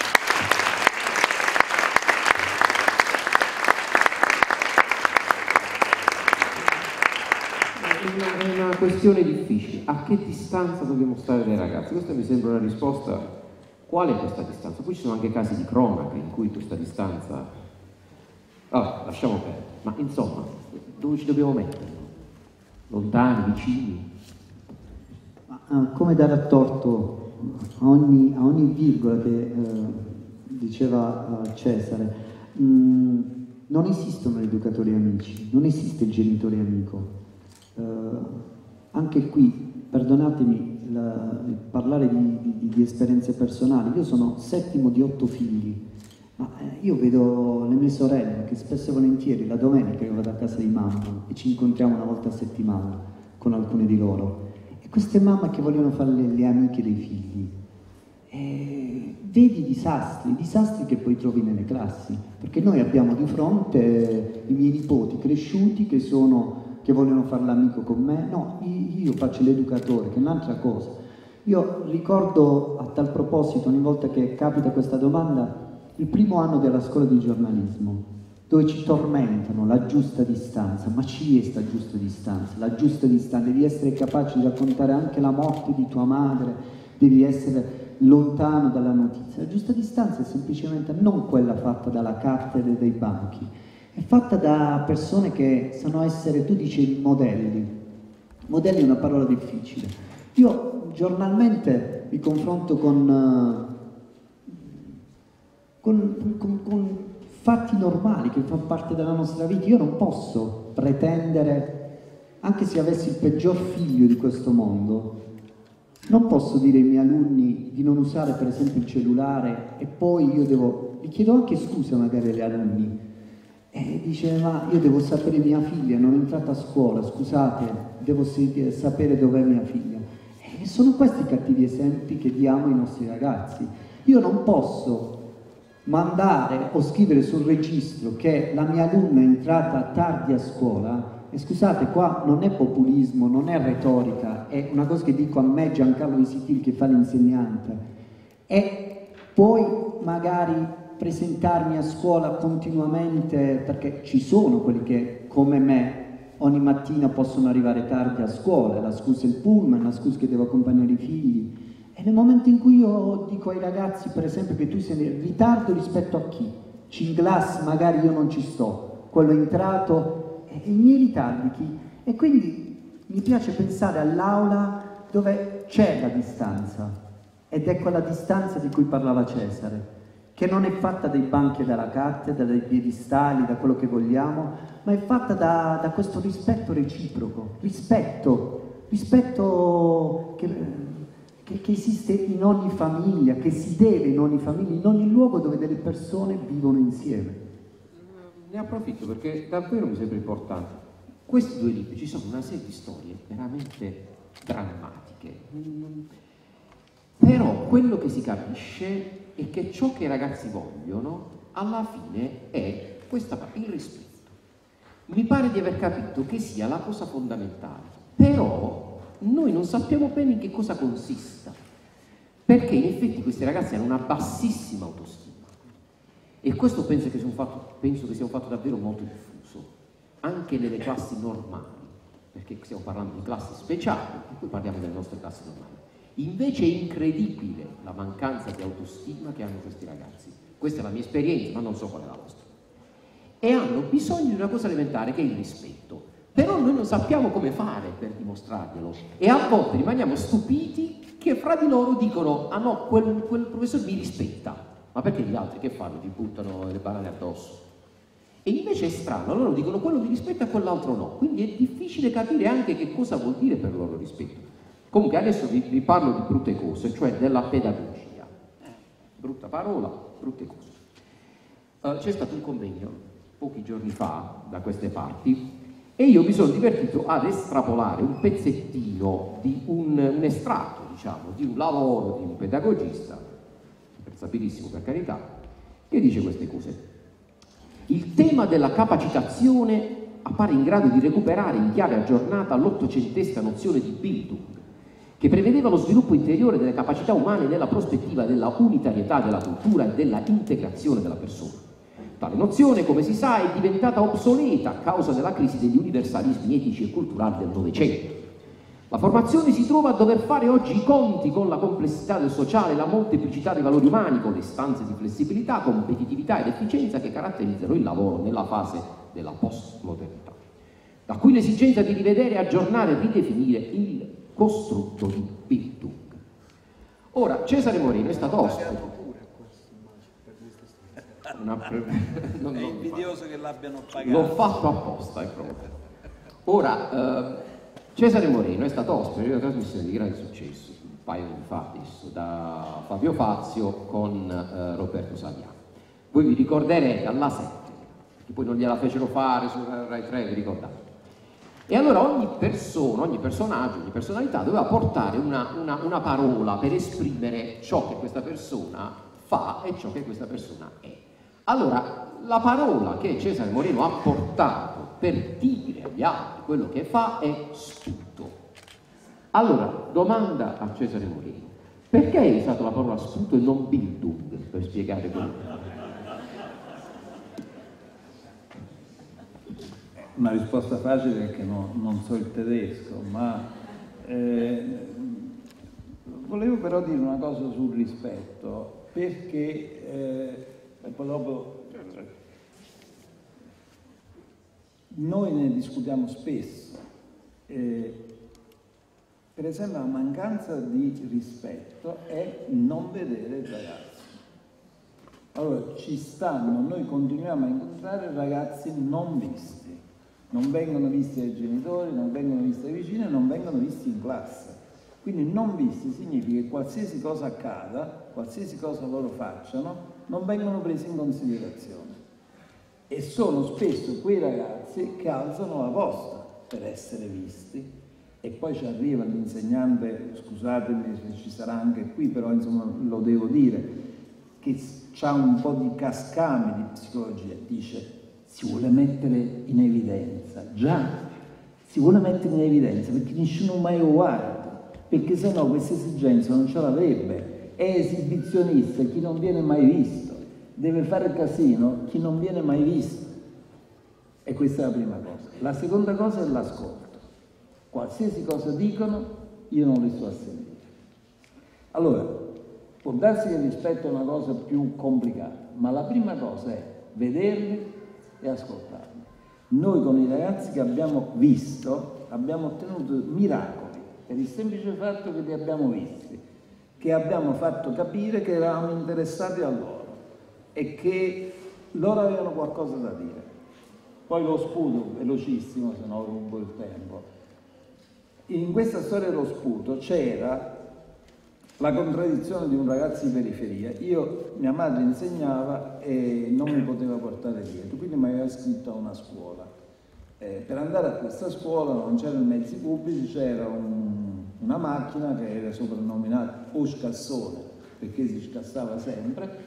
È una questione difficile. A che distanza dobbiamo stare dai ragazzi? Questa mi sembra una risposta. Qual è questa distanza? Poi ci sono anche casi di cronaca in cui questa distanza... lasciamo perdere. Ma insomma, dove ci dobbiamo mettere? Lontani, vicini? Come dare a torto a ogni virgola che diceva Cesare? Non esistono educatori amici, non esiste il genitore amico. Anche qui, perdonatemi parlare di esperienze personali. Io sono settimo di 8 figli, ma io vedo le mie sorelle che spesso e volentieri la domenica io vado a casa di mamma e ci incontriamo una volta a settimana con alcune di loro, e queste mamme che vogliono fare le amiche dei figli, vedi i disastri che poi trovi nelle classi, perché noi abbiamo di fronte i miei nipoti cresciuti che vogliono fare l'amico con me. No, io faccio l'educatore, che è un'altra cosa. Io ricordo a tal proposito, ogni volta che capita questa domanda, il primo anno della scuola di giornalismo, dove ci tormentano la giusta distanza. Ma ci è sta giusta distanza? La giusta distanza, devi essere capace di raccontare anche la morte di tua madre, devi essere lontano dalla notizia. La giusta distanza è semplicemente non quella fatta dalla cattedra e dai banchi, è fatta da persone che sanno essere, tu dici modelli. Modelli è una parola difficile. Io giornalmente mi confronto con fatti normali che fanno parte della nostra vita. Io non posso pretendere, anche se avessi il peggior figlio di questo mondo, non posso dire ai miei alunni di non usare per esempio il cellulare e poi io gli chiedo anche scusa magari agli alunni, e dice ma io devo sapere mia figlia, non è entrata a scuola, scusate, devo sapere dov'è mia figlia. E sono questi i cattivi esempi che diamo ai nostri ragazzi. Io non posso mandare o scrivere sul registro che la mia alunna è entrata tardi a scuola. E scusate, qua non è populismo, non è retorica, è una cosa che dico a me, Giancarlo Visitil, che fa l'insegnante. E poi magari presentarmi a scuola continuamente, perché ci sono quelli che, come me, ogni mattina possono arrivare tardi a scuola, la scusa è il pullman, la scusa che devo accompagnare i figli. E nel momento in cui io dico ai ragazzi, per esempio, che tu sei in ritardo rispetto a chi? In classe magari io non ci sto, quello è entrato, i miei ritardi chi? E quindi mi piace pensare all'aula dove c'è la distanza, ed è quella distanza di cui parlava Cesare, che non è fatta dai banchi dalla cattedra, dai piedistalli, da quello che vogliamo, ma è fatta da questo rispetto reciproco, rispetto che esiste in ogni famiglia, che si deve in ogni famiglia, in ogni luogo dove delle persone vivono insieme. Ne approfitto perché davvero mi sembra importante. Questi due libri, ci sono una serie di storie veramente drammatiche, però quello che si capisce è che ciò che i ragazzi vogliono alla fine è questa parte, il rispetto. Mi pare di aver capito che sia la cosa fondamentale, però noi non sappiamo bene in che cosa consista, perché in effetti questi ragazzi hanno una bassissima autostima. E questo penso che sia un fatto davvero molto diffuso, anche nelle classi normali, perché stiamo parlando di classi speciali e poi parliamo delle nostre classi normali. Invece è incredibile la mancanza di autostima che hanno questi ragazzi. Questa è la mia esperienza, ma non so qual è la vostra. E hanno bisogno di una cosa elementare che è il rispetto. Però noi non sappiamo come fare per dimostrarglielo e a volte rimaniamo stupiti che fra di loro dicono ah no, quel professore mi rispetta. Ma perché gli altri che fanno? Ti buttano le banane addosso. E invece è strano, loro dicono quello mi rispetta e quell'altro no. Quindi è difficile capire anche che cosa vuol dire per loro rispetto. Comunque adesso vi parlo di brutte cose, cioè della pedagogia. Brutta parola, brutte cose. C'è stato un convegno pochi giorni fa da queste parti e io mi sono divertito ad estrapolare un pezzettino di un estratto, diciamo, di un lavoro di un pedagogista, apprezzabilissimo per carità, che dice queste cose. Il tema della capacitazione appare in grado di recuperare in chiave aggiornata l'ottocentesca nozione di Bildung, che prevedeva lo sviluppo interiore delle capacità umane nella prospettiva della unitarietà della cultura e della integrazione della persona. Tale nozione, come si sa, è diventata obsoleta a causa della crisi degli universalismi etici e culturali del Novecento. La formazione si trova a dover fare oggi i conti con la complessità del sociale, la molteplicità dei valori umani, con le istanze di flessibilità, competitività ed efficienza che caratterizzano il lavoro nella fase della postmodernità. Da qui l'esigenza di rivedere, aggiornare e ridefinire il costrutto di Bildung. Ora, Cesare Moreno è stato ospite. È invidioso che l'abbiano pagato. L'ho fatto apposta, è proprio. Ora, Cesare Moreno è stato ospite di una trasmissione di grande successo, un paio di fa adesso, da Fabio Fazio con Roberto Saviano. Voi vi ricorderete alla 7, perché poi non gliela fecero fare su Rai 3, vi ricordate? E allora ogni persona, ogni personaggio, ogni personalità doveva portare una parola per esprimere ciò che questa persona fa e ciò che questa persona è. Allora, la parola che Cesare Moreno ha portato per dire agli altri quello che fa è sputo. Allora, domanda a Cesare Moreno: perché hai usato la parola sputo e non Bildung per spiegare quello che fa? Una risposta facile perché non so il tedesco, ma Volevo però dire una cosa sul rispetto, perché e poi dopo noi ne discutiamo spesso. Per esempio, la mancanza di rispetto è non vedere i ragazzi. Allora, noi continuiamo a incontrare ragazzi non visti, non vengono visti dai genitori, non vengono visti dai vicini, non vengono visti in classe. Quindi non visti significa che qualsiasi cosa accada, qualsiasi cosa loro facciano, non vengono presi in considerazione. E sono spesso quei ragazzi che alzano la posta per essere visti, e poi ci arriva l'insegnante, scusatemi se ci sarà anche qui, però insomma lo devo dire, che ha un po' di cascame di psicologia, dice si vuole mettere in evidenza, già, si vuole mettere in evidenza perché nessuno mai lo guarda, perché sennò questa esigenza non ce l'avrebbe, è esibizionista chi non viene mai visto, deve fare casino chi non viene mai visto, e questa è la prima cosa. La seconda cosa è l'ascolto. Qualsiasi cosa dicono, io non li sto a sentire. Allora, può darsi che il rispetto è una cosa più complicata, ma la prima cosa è vederli e ascoltarli. Noi con i ragazzi che abbiamo visto abbiamo ottenuto miracoli, per il semplice fatto che li abbiamo visti, che abbiamo fatto capire che eravamo interessati a loro e che loro avevano qualcosa da dire. Poi lo sputo, velocissimo, se no rubo il tempo. In questa storia dello sputo c'era la contraddizione di un ragazzo di periferia. Mia madre insegnava e non mi poteva portare dietro, quindi mi aveva iscritto a una scuola. Per andare a questa scuola non c'erano mezzi pubblici, c'era una macchina che era soprannominata o scassone, perché si scassava sempre.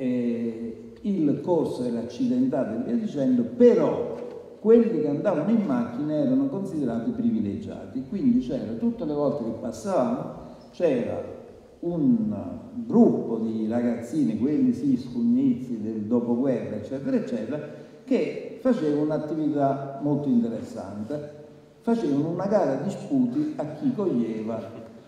Il corso era accidentato e via dicendo, però quelli che andavano in macchina erano considerati privilegiati, quindi c'era, tutte le volte che passavamo, c'era un gruppo di ragazzini, quelli sì, scugnizi del dopoguerra, eccetera, eccetera, che facevano un'attività molto interessante, facevano una gara di sputi a chi coglieva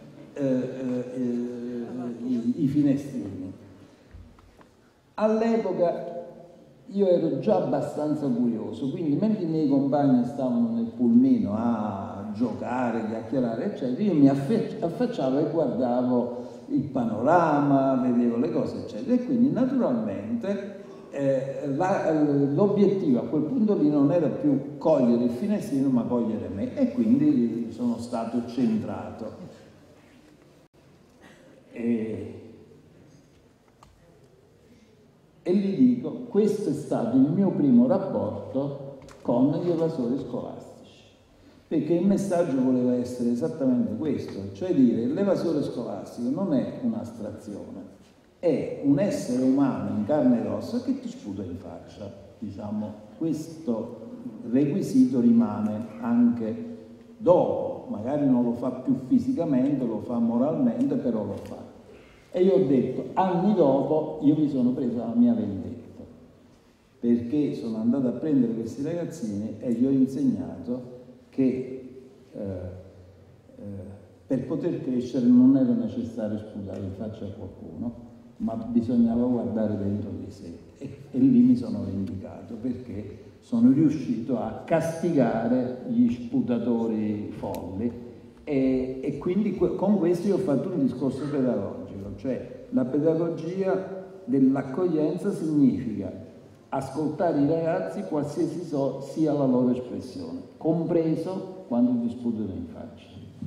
i finestrini. All'epoca io ero già abbastanza curioso, quindi mentre i miei compagni stavano nel pulmino a giocare, chiacchierare, eccetera, io mi affacciavo e guardavo il panorama, vedevo le cose, eccetera, e quindi naturalmente l'obiettivo a quel punto lì non era più cogliere il finestrino, ma cogliere me, e quindi sono stato centrato. E gli dico, questo è stato il mio primo rapporto con gli evasori scolastici, perché il messaggio voleva essere esattamente questo, cioè dire l'evasore scolastico non è un'astrazione, è un essere umano in carne e ossa che ti sputa in faccia. Diciamo, questo requisito rimane anche dopo, magari non lo fa più fisicamente, lo fa moralmente, però lo fa. E io ho detto, anni dopo, io mi sono preso la mia vendetta, perché sono andato a prendere questi ragazzini e gli ho insegnato che per poter crescere non era necessario sputare in faccia a qualcuno, ma bisognava guardare dentro di sé. E lì mi sono vendicato, perché sono riuscito a castigare gli sputatori folli, e quindi con questo io ho fatto un discorso pedagogico. Cioè la pedagogia dell'accoglienza significa ascoltare i ragazzi qualsiasi sia la loro espressione, compreso quando ti sputano in faccia.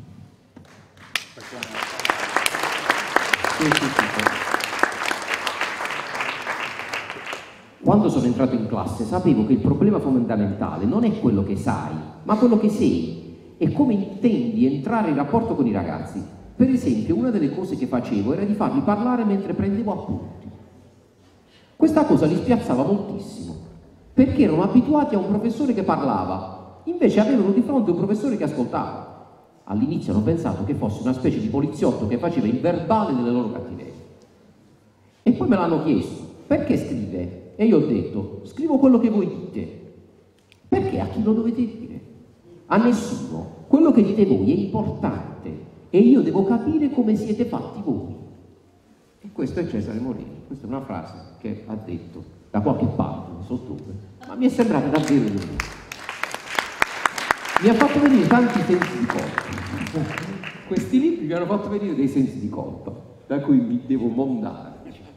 Quando sono entrato in classe sapevo che il problema fondamentale non è quello che sai, ma quello che sei e come intendi entrare in rapporto con i ragazzi. Per esempio, una delle cose che facevo era di farli parlare mentre prendevo appunti. Questa cosa li spiazzava moltissimo, perché erano abituati a un professore che parlava, invece avevano di fronte un professore che ascoltava. All'inizio hanno pensato che fosse una specie di poliziotto che faceva il verbale delle loro cattiverie. E poi me l'hanno chiesto, perché scrive? E io ho detto, scrivo quello che voi dite. Perché a chi lo dovete dire? A nessuno. Quello che dite voi è importante. e io devo capire come siete fatti voi. E questo è Cesare Morini, questa è una frase che ha detto da qualche parte, non so dove, ma mi è sembrata davvero lui. Mi ha fatto venire tanti sensi di colpa. Questi libri mi hanno fatto venire dei sensi di colpa, da cui mi devo mondare.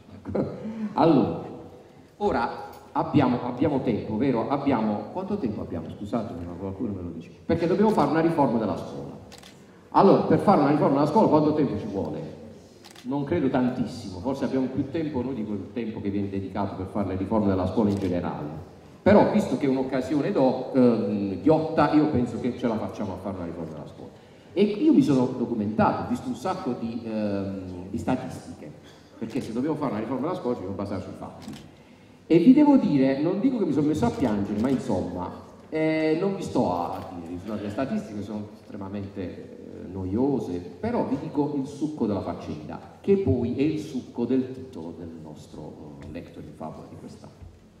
Allora, ora abbiamo tempo, vero? Quanto tempo abbiamo? Scusatemi, ma qualcuno me lo dice. Perché dobbiamo fare una riforma della scuola. Allora, per fare una riforma della scuola quanto tempo ci vuole? Non credo tantissimo, forse abbiamo più tempo noi di quel tempo che viene dedicato per fare le riforme della scuola in generale. Però, visto che è un'occasione ghiotta, io penso che ce la facciamo a fare una riforma della scuola. E io mi sono documentato, ho visto un sacco di statistiche, perché se dobbiamo fare una riforma della scuola ci dobbiamo basare sui fatti. E vi devo dire, non dico che mi sono messo a piangere, ma insomma, non vi sto a dire, le statistiche sono estremamente noiose, però vi dico il succo della faccenda, che poi è il succo del titolo del nostro lectio in favola di quest'anno.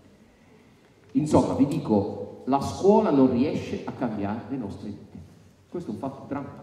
Insomma, vi dico, la scuola non riesce a cambiare le nostre vite. Questo è un fatto drammatico.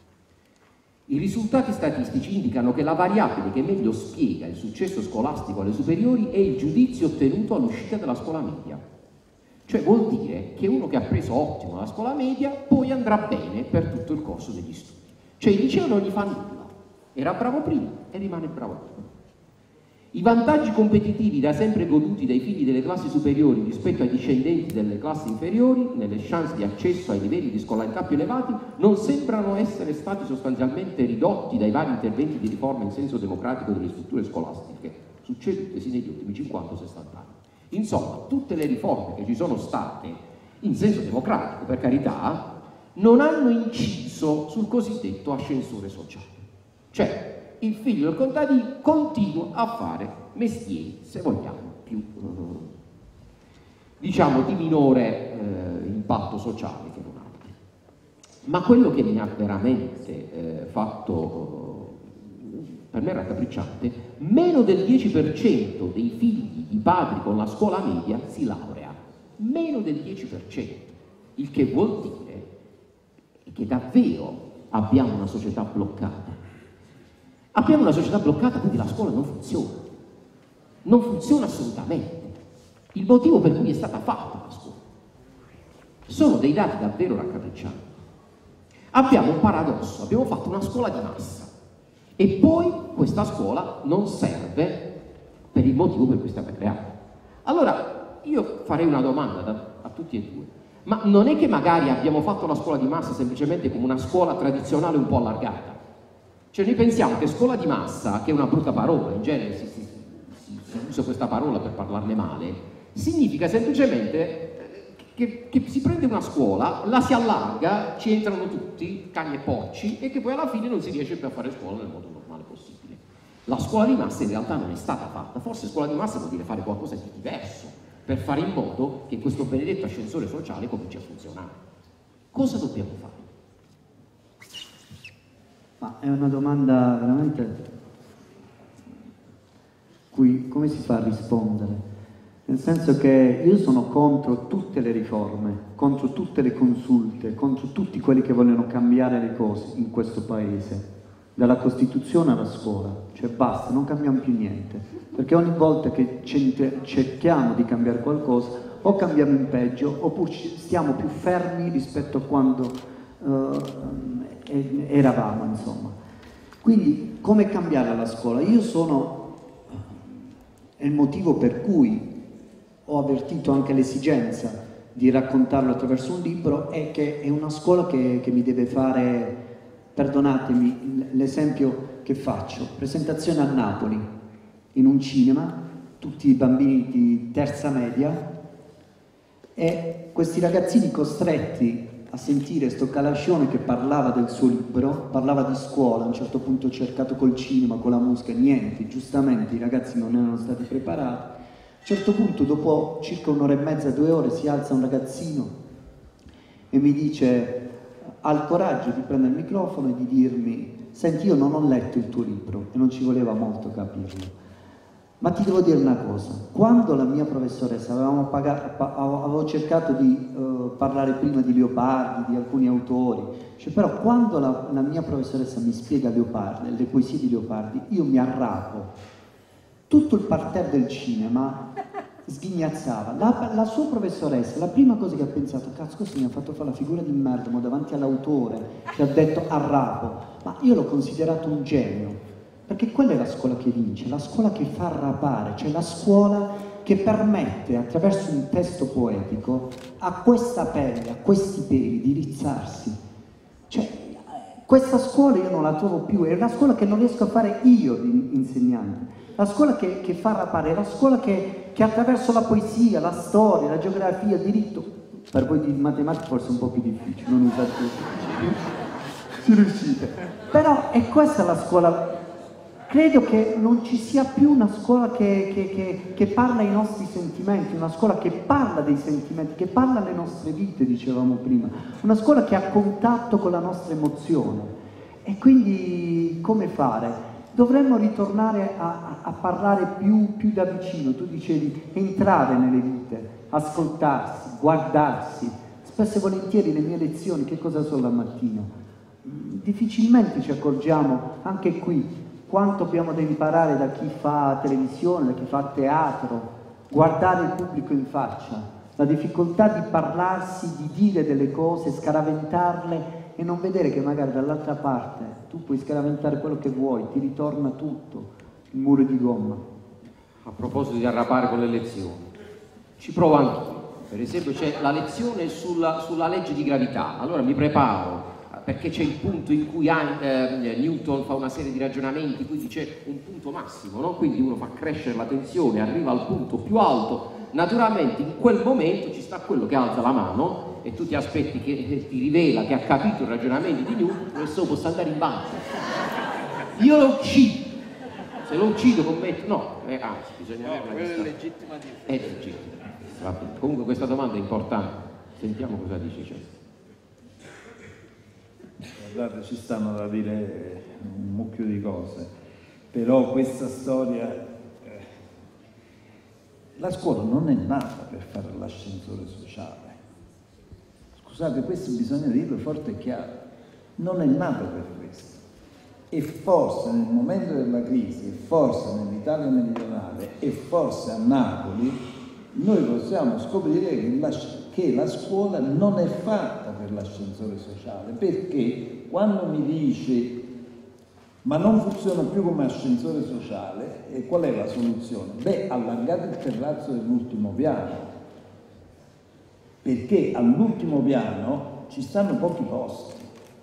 I risultati statistici indicano che la variabile che meglio spiega il successo scolastico alle superiori è il giudizio ottenuto all'uscita dalla scuola media. Cioè vuol dire che uno che ha preso ottimo alla scuola media poi andrà bene per tutto il corso degli studi. Cioè il liceo non gli fa nulla. Era bravo prima e rimane bravo prima. I vantaggi competitivi da sempre goduti dai figli delle classi superiori rispetto ai discendenti delle classi inferiori, nelle chance di accesso ai livelli di scolarità più elevati, non sembrano essere stati sostanzialmente ridotti dai vari interventi di riforma in senso democratico delle strutture scolastiche, succedutesi negli ultimi 50-60 anni. Insomma, tutte le riforme che ci sono state, in senso democratico per carità, non hanno inciso sul cosiddetto ascensore sociale. Cioè, il figlio del contadino continua a fare mestieri, se vogliamo, più diciamo di minore impatto sociale che non altri. Ma quello che mi ha veramente fatto per me raccapricciante, meno del 10% dei figli di padri con la scuola media si laurea, meno del 10%, il che vuol dire che davvero abbiamo una società bloccata. Abbiamo una società bloccata, quindi la scuola non funziona. Non funziona assolutamente. Il motivo per cui è stata fatta la scuola. Sono dei dati davvero raccapriccianti. Abbiamo un paradosso, abbiamo fatto una scuola di massa e poi questa scuola non serve per il motivo per cui è stata creata. Allora, io farei una domanda a tutti e due. Ma non è che magari abbiamo fatto la scuola di massa semplicemente come una scuola tradizionale un po' allargata? Cioè noi pensiamo che scuola di massa, che è una brutta parola, in genere si usa questa parola per parlarne male, significa semplicemente che si prende una scuola, la si allarga, ci entrano tutti, cani e porci, e che poi alla fine non si riesce più a fare scuola nel modo normale possibile. La scuola di massa in realtà non è stata fatta, forse scuola di massa vuol dire fare qualcosa di diverso, per fare in modo che questo benedetto ascensore sociale cominci a funzionare. Cosa dobbiamo fare? Ma è una domanda veramente cui come si fa a rispondere? Nel senso che io sono contro tutte le riforme, contro tutte le consulte, contro tutti quelli che vogliono cambiare le cose in questo paese, dalla Costituzione alla scuola, cioè basta, non cambiamo più niente, perché ogni volta che cerchiamo di cambiare qualcosa o cambiamo in peggio oppure stiamo più fermi rispetto a quando eravamo, insomma. Quindi come cambiare la scuola? È il motivo per cui ho avvertito anche l'esigenza di raccontarlo attraverso un libro, è che è una scuola che mi deve fare, perdonatemi l'esempio che faccio, presentazione a Napoli in un cinema, tutti i bambini di terza media e questi ragazzini costretti a sentire sto Calascione che parlava del suo libro, parlava di scuola, a un certo punto ho cercato col cinema, con la musica, niente, giustamente i ragazzi non erano stati preparati. A un certo punto, dopo circa un'ora e mezza, 2 ore, si alza un ragazzino e mi dice, ha il coraggio di prendere il microfono e di dirmi, senti, io non ho letto il tuo libro, e non ci voleva molto capirlo, Ma ti devo dire una cosa, quando la mia professoressa, avevo cercato di parlare prima di Leopardi, di alcuni autori, cioè, però quando la mia professoressa mi spiega Leopardi, le poesie di Leopardi, io mi arrapo. Tutto il parterre del cinema sghignazzava. La sua professoressa, la prima cosa che ha pensato, cazzo, questo mi ha fatto fare la figura di merda davanti all'autore che ha detto arrapo, ma io l'ho considerato un genio. Perché quella è la scuola che vince, la scuola che fa arrapare, cioè la scuola che permette attraverso un testo poetico a questa pelle, a questi peli di rizzarsi. Cioè, questa scuola io non la trovo più, è una scuola che non riesco a fare io di insegnante. La scuola che fa arrapare, è la scuola che attraverso la poesia, la storia, la geografia, il diritto, per voi di matematica forse è un po' più difficile, non usate ci riuscite. Però è questa la scuola. Credo che non ci sia più una scuola che parla ai nostri sentimenti, una scuola che parla dei sentimenti, che parla alle nostre vite, dicevamo prima, una scuola che ha contatto con la nostra emozione. E quindi come fare? Dovremmo ritornare a parlare più da vicino, tu dicevi entrare nelle vite, ascoltarsi, guardarsi. Spesso e volentieri le mie lezioni che cosa sono la mattina? Difficilmente ci accorgiamo, anche qui, quanto abbiamo da imparare da chi fa televisione, da chi fa teatro, guardare il pubblico in faccia, la difficoltà di parlarsi, di dire delle cose, scaraventarle e non vedere che magari dall'altra parte tu puoi scaraventare quello che vuoi, ti ritorna tutto, il muro di gomma. A proposito di arrapare con le lezioni, ci provo anch'io. Per esempio c'è la lezione sulla legge di gravità, allora mi preparo, perché c'è il punto in cui Newton fa una serie di ragionamenti, quindi c'è un punto massimo, no? Quindi uno fa crescere la tensione, arriva al punto più alto, naturalmente in quel momento ci sta quello che alza la mano e tu ti aspetti che ti rivela che ha capito i ragionamenti di Newton, adesso possa andare in banca. Io lo uccido, se lo uccido commetto, no, anzi bisogna avere una quello è legittima difesa. È legittima. Va bene. Comunque questa domanda è importante, sentiamo cosa dice Cesare. Guardate, ci stanno da dire un mucchio di cose, però questa storia, la scuola non è nata per fare l'ascensore sociale. Scusate, questo bisogna dirlo forte e chiaro, non è nata per questo. E forse nel momento della crisi, e forse nell'Italia meridionale, e forse a Napoli, noi possiamo scoprire che la scuola non è fatta per l'ascensore sociale, perché quando mi dice ma non funziona più come ascensore sociale, e qual è la soluzione? Beh, allargate il terrazzo dell'ultimo piano, perché all'ultimo piano ci stanno pochi posti.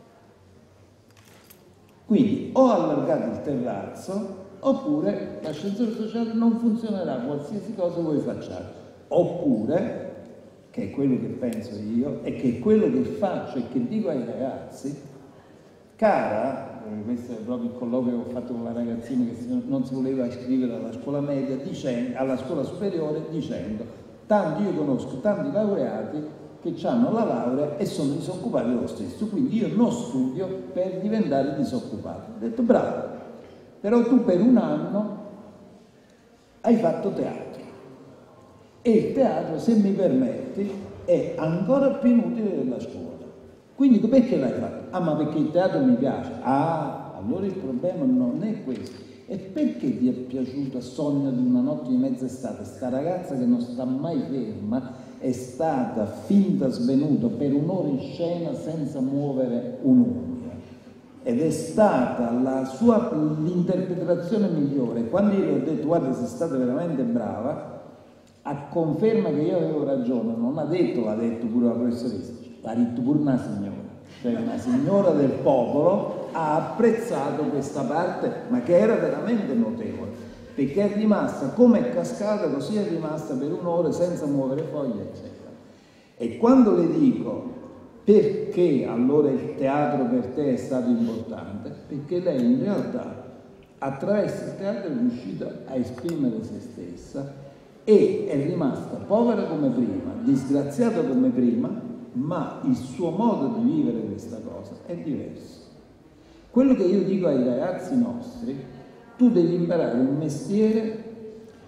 Quindi o allargate il terrazzo oppure l'ascensore sociale non funzionerà qualsiasi cosa voi facciate. Oppure, che è quello che penso io e che è quello che faccio e che dico ai ragazzi, cara, questo è proprio il colloquio che ho fatto con la ragazzina che non si voleva iscrivere alla scuola media, alla scuola superiore, dicendo, io conosco tanti laureati che hanno la laurea e sono disoccupati lo stesso, quindi io non studio per diventare disoccupato. Ho detto, bravo, però tu per un anno hai fatto teatro. E il teatro, se mi permetti, è ancora più inutile della scuola. Quindi perché l'hai fatto? Ah, ma perché il teatro mi piace. Ah, allora il problema non è questo. E perché ti è piaciuta Sogno di una notte di mezza estate? Sta ragazza che non sta mai ferma è stata finta svenuta per un'ora in scena senza muovere un'unghia. Ed è stata l'interpretazione migliore. Quando io le ho detto, guarda, sei stata veramente brava, a conferma che io avevo ragione, non l'ha detto pure la professoressa, l'ha detto pure una signora, cioè una signora del popolo ha apprezzato questa parte, ma che era veramente notevole, perché è rimasta come è cascata, così è rimasta per un'ora senza muovere foglie, eccetera. E quando le dico perché allora il teatro per te è stato importante, perché lei in realtà attraverso il teatro è riuscita a esprimere se stessa e è rimasta povera come prima, disgraziata come prima, ma il suo modo di vivere questa cosa è diverso. Quello che io dico ai ragazzi nostri, tu devi imparare un mestiere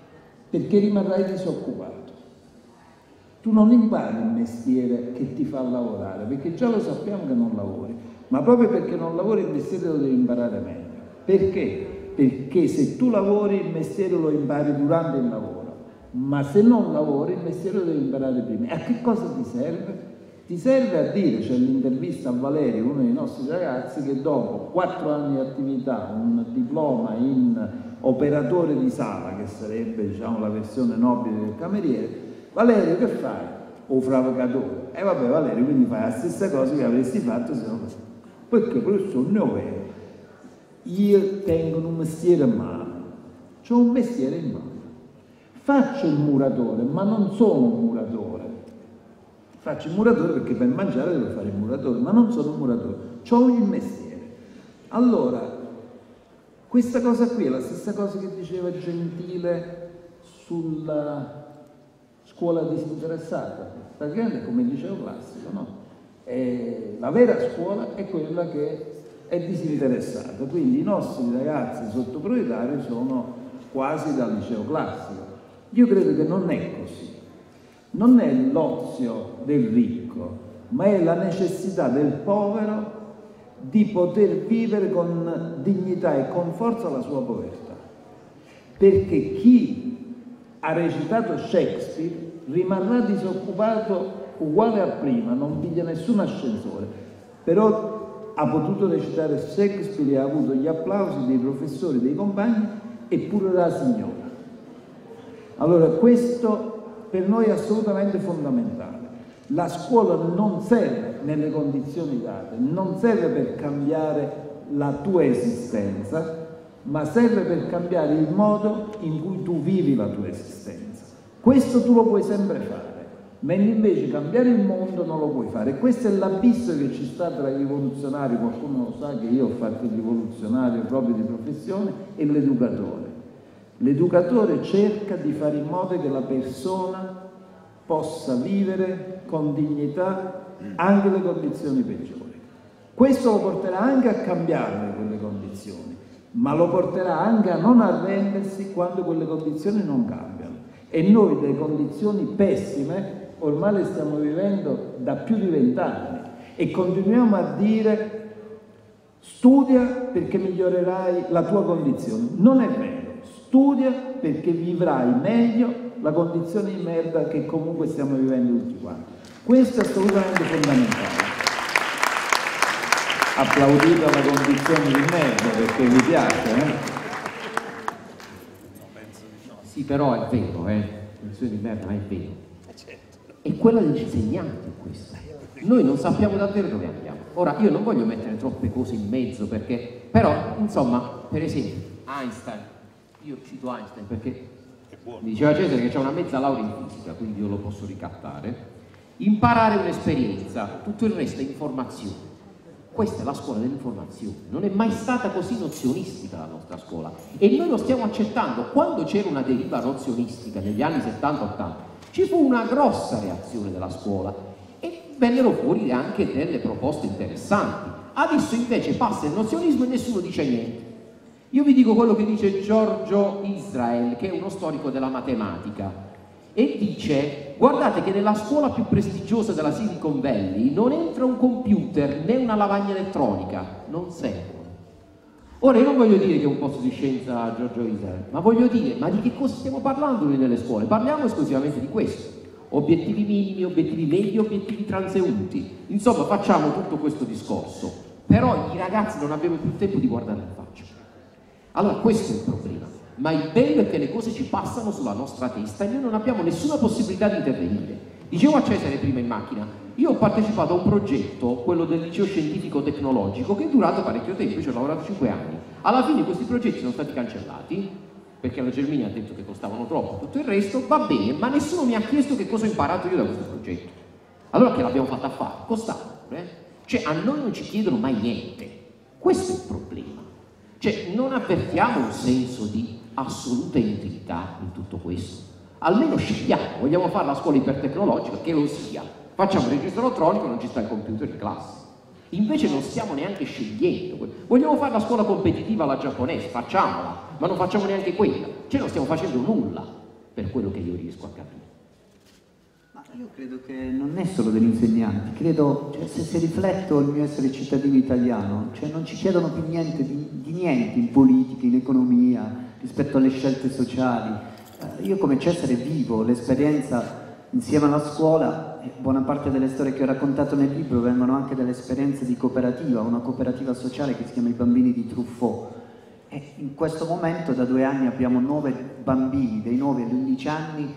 perché rimarrai disoccupato. Tu non impari il mestiere che ti fa lavorare, perché già lo sappiamo che non lavori, ma proprio perché non lavori il mestiere lo devi imparare meglio. Perché? Perché se tu lavori il mestiere lo impari durante il lavoro, ma se non lavori il mestiere lo devi imparare prima. E a che cosa ti serve? Ti serve a dire, c'è l'intervista a Valerio, uno dei nostri ragazzi, che dopo 4 anni di attività, un diploma in operatore di sala, che sarebbe diciamo la versione nobile del cameriere, Valerio che fai? O fravocatore. E vabbè Valerio, quindi fai la stessa cosa che avresti fatto se non... Perché professore non è vero. Io tengo un mestiere a mano, ho un mestiere in mano. Faccio il muratore, ma non sono un muratore. Faccio il muratore perché per mangiare devo fare il muratore, ma non sono un muratore, ho il mestiere. Allora, questa cosa qui è la stessa cosa che diceva Gentile sulla scuola disinteressata, praticamente come il liceo classico, no? La vera scuola è quella che è disinteressata, quindi i nostri ragazzi sottoprioritari sono quasi dal liceo classico. Io credo che non è così. Non è l'ozio del ricco, ma è la necessità del povero di poter vivere con dignità e con forza la sua povertà. Perché chi ha recitato Shakespeare rimarrà disoccupato uguale a prima, non piglia nessun ascensore, però ha potuto recitare Shakespeare e ha avuto gli applausi dei professori, dei compagni e pure della signora. Allora questo per noi è assolutamente fondamentale. La scuola non serve nelle condizioni date, non serve per cambiare la tua esistenza, ma serve per cambiare il modo in cui tu vivi la tua esistenza. Questo tu lo puoi sempre fare, mentre invece cambiare il mondo non lo puoi fare. Questo è l'abisso che ci sta tra i rivoluzionari, qualcuno lo sa che io ho fatto il rivoluzionario proprio di professione, e l'educatore. L'educatore cerca di fare in modo che la persona possa vivere con dignità anche le condizioni peggiori. Questo lo porterà anche a cambiare quelle condizioni, ma lo porterà anche a non arrendersi quando quelle condizioni non cambiano. E noi delle condizioni pessime ormai le stiamo vivendo da più di 20 anni e continuiamo a dire studia perché migliorerai la tua condizione. Non è vero. Studia perché vivrai meglio la condizione di merda che comunque stiamo vivendo tutti quanti. Questo è assolutamente fondamentale. Applaudite alla condizione di merda perché vi piace, Sì, però è vero, condizione di merda, ma è vero. È quella degli insegnanti questa. Noi non sappiamo davvero dove andiamo. Ora, io non voglio mettere troppe cose in mezzo perché, però, insomma, per esempio, Einstein. Io cito Einstein perché mi diceva Cesare che c'è una mezza laurea in fisica, quindi io lo posso ricattare. Imparare un'esperienza, tutto il resto è informazione. Questa è la scuola dell'informazione, non è mai stata così nozionistica la nostra scuola e noi lo stiamo accettando. Quando c'era una deriva nozionistica negli anni 70-80 ci fu una grossa reazione della scuola e vennero fuori anche delle proposte interessanti. Adesso invece passa il nozionismo e nessuno dice niente. Io vi dico quello che dice Giorgio Israel, che è uno storico della matematica, e dice: guardate che nella scuola più prestigiosa della Silicon Valley non entra un computer né una lavagna elettronica, non servono. Ora io non voglio dire che è un posto di scienza a Giorgio Israel, ma voglio dire, ma di che cosa stiamo parlando noi nelle scuole? Parliamo esclusivamente di questo: obiettivi minimi, obiettivi medi, obiettivi transeunti. Insomma, facciamo tutto questo discorso, però i ragazzi non abbiamo più tempo di guardare in faccia. Allora questo è il problema, ma il bello è che le cose ci passano sulla nostra testa e noi non abbiamo nessuna possibilità di intervenire. Dicevo a Cesare prima in macchina, io ho partecipato a un progetto, quello del liceo scientifico tecnologico, che è durato parecchio tempo, io ci ho lavorato 5 anni. Alla fine questi progetti sono stati cancellati, perché la Gelmini ha detto che costavano troppo, tutto il resto, va bene, ma nessuno mi ha chiesto che cosa ho imparato io da questo progetto. Allora che l'abbiamo fatta a fare? Costava, Cioè a noi non ci chiedono mai niente, questo è il problema. Cioè, non avvertiamo un senso di assoluta inutilità in tutto questo. Almeno scegliamo, vogliamo fare la scuola ipertecnologica, che lo sia. Facciamo il registro elettronico, non ci sta il computer in classe. Invece non stiamo neanche scegliendo. Vogliamo fare la scuola competitiva alla giapponese, facciamola, ma non facciamo neanche quella. Cioè non stiamo facendo nulla. per quello che io riesco a capire. Ma io credo che non è solo degli insegnanti, credo, cioè, se rifletto il mio essere cittadino italiano, cioè non ci chiedono più niente di niente in politica, in economia, rispetto alle scelte sociali. Io come Cesare vivo l'esperienza insieme alla scuola, buona parte delle storie che ho raccontato nel libro vengono anche dalle esperienze di cooperativa, una cooperativa sociale che si chiama I Bambini di Truffaut. E in questo momento da 2 anni abbiamo 9 bambini, dai 9 agli 11 anni,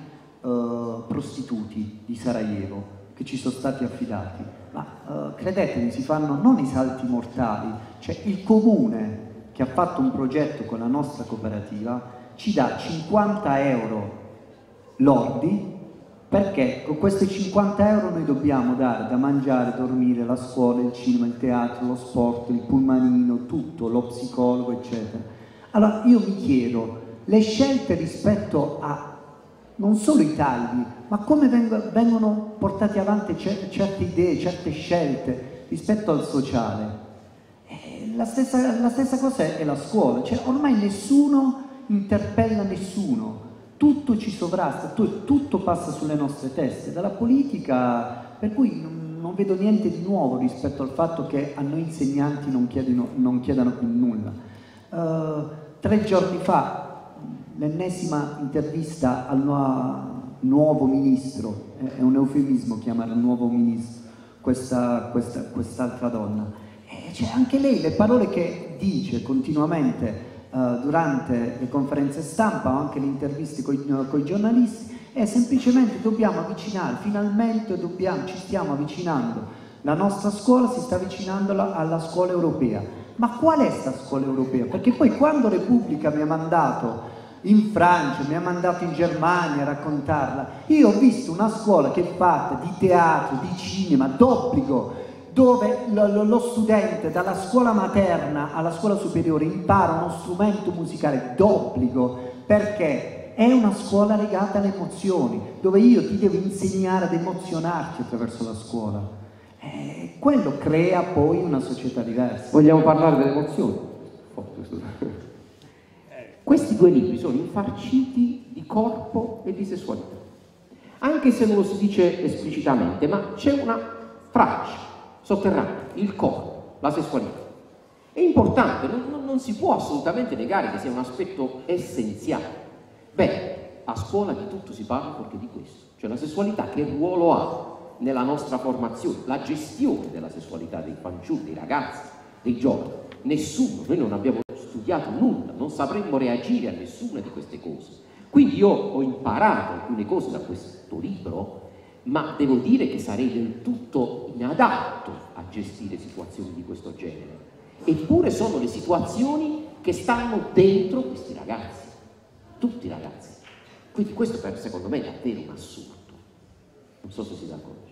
prostituti di Sarajevo, che ci sono stati affidati. Ma credetemi, si fanno non i salti mortali, cioè il comune che ha fatto un progetto con la nostra cooperativa ci dà 50 euro lordi, perché con questi 50 euro noi dobbiamo dare da mangiare, dormire, la scuola, il cinema, il teatro, lo sport, il pullmanino, tutto, lo psicologo, eccetera. Allora io mi chiedo, le scelte rispetto a non solo i tagli, ma come vengono portate avanti certe idee, certe scelte rispetto al sociale. La stessa cosa è la scuola, cioè ormai nessuno interpella nessuno, tutto ci sovrasta, tutto passa sulle nostre teste, dalla politica, per cui non vedo niente di nuovo rispetto al fatto che a noi insegnanti non chiedano più nulla. 3 giorni fa l'ennesima intervista al nuovo ministro, è un eufemismo chiamare nuovo ministro quest'altra donna. C'è anche lei, le parole che dice continuamente durante le conferenze stampa o anche le interviste con i giornalisti è semplicemente dobbiamo avvicinare, finalmente ci stiamo avvicinando, la nostra scuola si sta avvicinando alla scuola europea. Ma qual è sta scuola europea? Perché poi quando Repubblica mi ha mandato in Francia, mi ha mandato in Germania a raccontarla, io ho visto una scuola che è fatta di teatro, di cinema, d'obbligo, dove lo studente dalla scuola materna alla scuola superiore impara uno strumento musicale d'obbligo, perché è una scuola legata alle emozioni, dove io ti devo insegnare ad emozionarti attraverso la scuola. Quello crea poi una società diversa. Vogliamo parlare delle emozioni? Questi 2 libri sono infarciti di corpo e di sessualità, anche se non lo si dice esplicitamente, ma c'è una fraccia sotterranea, il corpo, la sessualità. È importante, non si può assolutamente negare che sia un aspetto essenziale. Beh, a scuola di tutto si parla perché di questo, cioè la sessualità che ruolo ha nella nostra formazione, la gestione della sessualità dei fanciulli, dei ragazzi, dei giovani. Nessuno, noi non abbiamo studiato nulla, non sapremmo reagire a nessuna di queste cose. Quindi io ho imparato alcune cose da questo libro, ma devo dire che sarei del tutto inadatto a gestire situazioni di questo genere. Eppure sono le situazioni che stanno dentro questi ragazzi, tutti i ragazzi. Quindi questo secondo me è davvero un assurdo. Non so se si dà conto.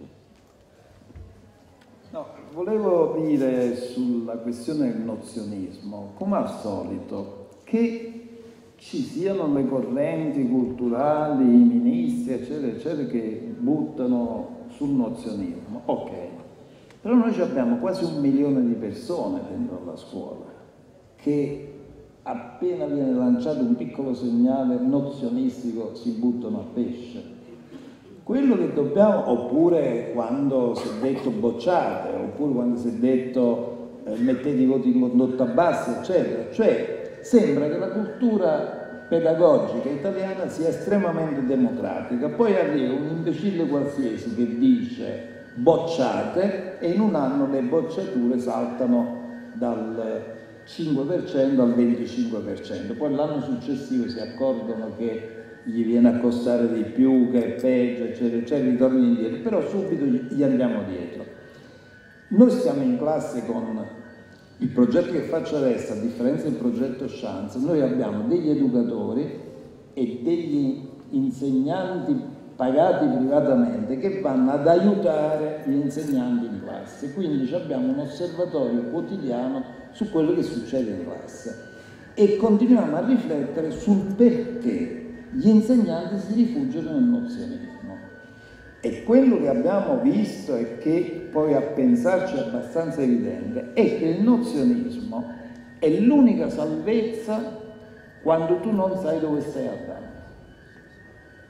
No, volevo dire sulla questione del nozionismo, come al solito, che ci siano le correnti culturali, i ministri, eccetera, eccetera, che buttano sul nozionismo, ok. Però noi abbiamo quasi 1 milione di persone dentro la scuola, che appena viene lanciato un piccolo segnale nozionistico si buttano a pesce. Quello che dobbiamo, oppure quando si è detto bocciate, oppure quando si è detto mettete i voti in condotta bassa, eccetera, cioè sembra che la cultura pedagogica italiana sia estremamente democratica, poi arriva un imbecille qualsiasi che dice bocciate e in un anno le bocciature saltano dal 5% al 25%, poi l'anno successivo si accorgono che gli viene a costare di più, che è peggio, eccetera, eccetera, ritornano indietro, però subito gli andiamo dietro. Noi stiamo in classe con il progetto che faccio adesso, a differenza del progetto Chance, noi abbiamo degli educatori e degli insegnanti pagati privatamente che vanno ad aiutare gli insegnanti in classe, quindi abbiamo un osservatorio quotidiano su quello che succede in classe e continuiamo a riflettere sul perché gli insegnanti si rifugiano nel nozionismo. E quello che abbiamo visto e che poi a pensarci è abbastanza evidente è che il nozionismo è l'unica salvezza quando tu non sai dove stai andando.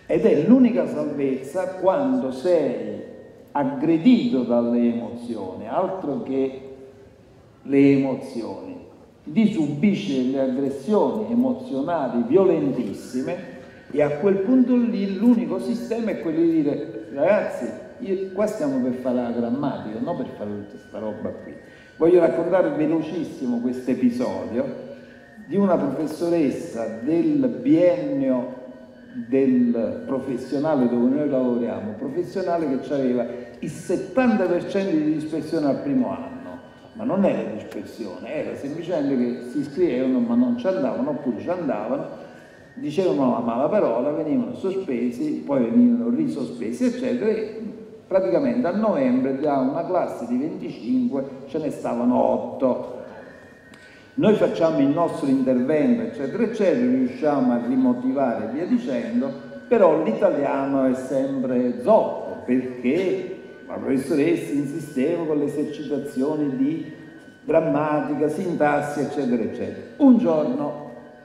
Ed è l'unica salvezza quando sei aggredito dalle emozioni, altro che le emozioni. Ti subisce delle aggressioni emozionali violentissime e a quel punto lì l'unico sistema è quello di dire: ragazzi, qua stiamo per fare la grammatica, non per fare tutta questa roba qui. Voglio raccontare velocissimo questo episodio di una professoressa del biennio del professionale dove noi lavoriamo, professionale che aveva il 70% di dispersione al primo anno. Ma non era dispersione, era semplicemente che si iscrivevano ma non ci andavano, oppure ci andavano, dicevano la mala parola, venivano sospesi, poi venivano risospesi, eccetera. E praticamente a novembre da una classe di 25 ce ne stavano 8. Noi facciamo il nostro intervento, eccetera, eccetera, riusciamo a rimotivare e via dicendo, però l'italiano è sempre zoppo, perché la professoressa insisteva con le esercitazioni di grammatica, sintassi, eccetera, eccetera. Un giorno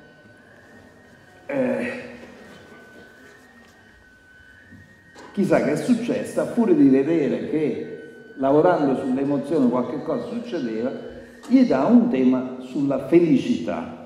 chissà che è successo, a furia di vedere che lavorando sulle emozioni qualche cosa succedeva, gli dà un tema sulla felicità.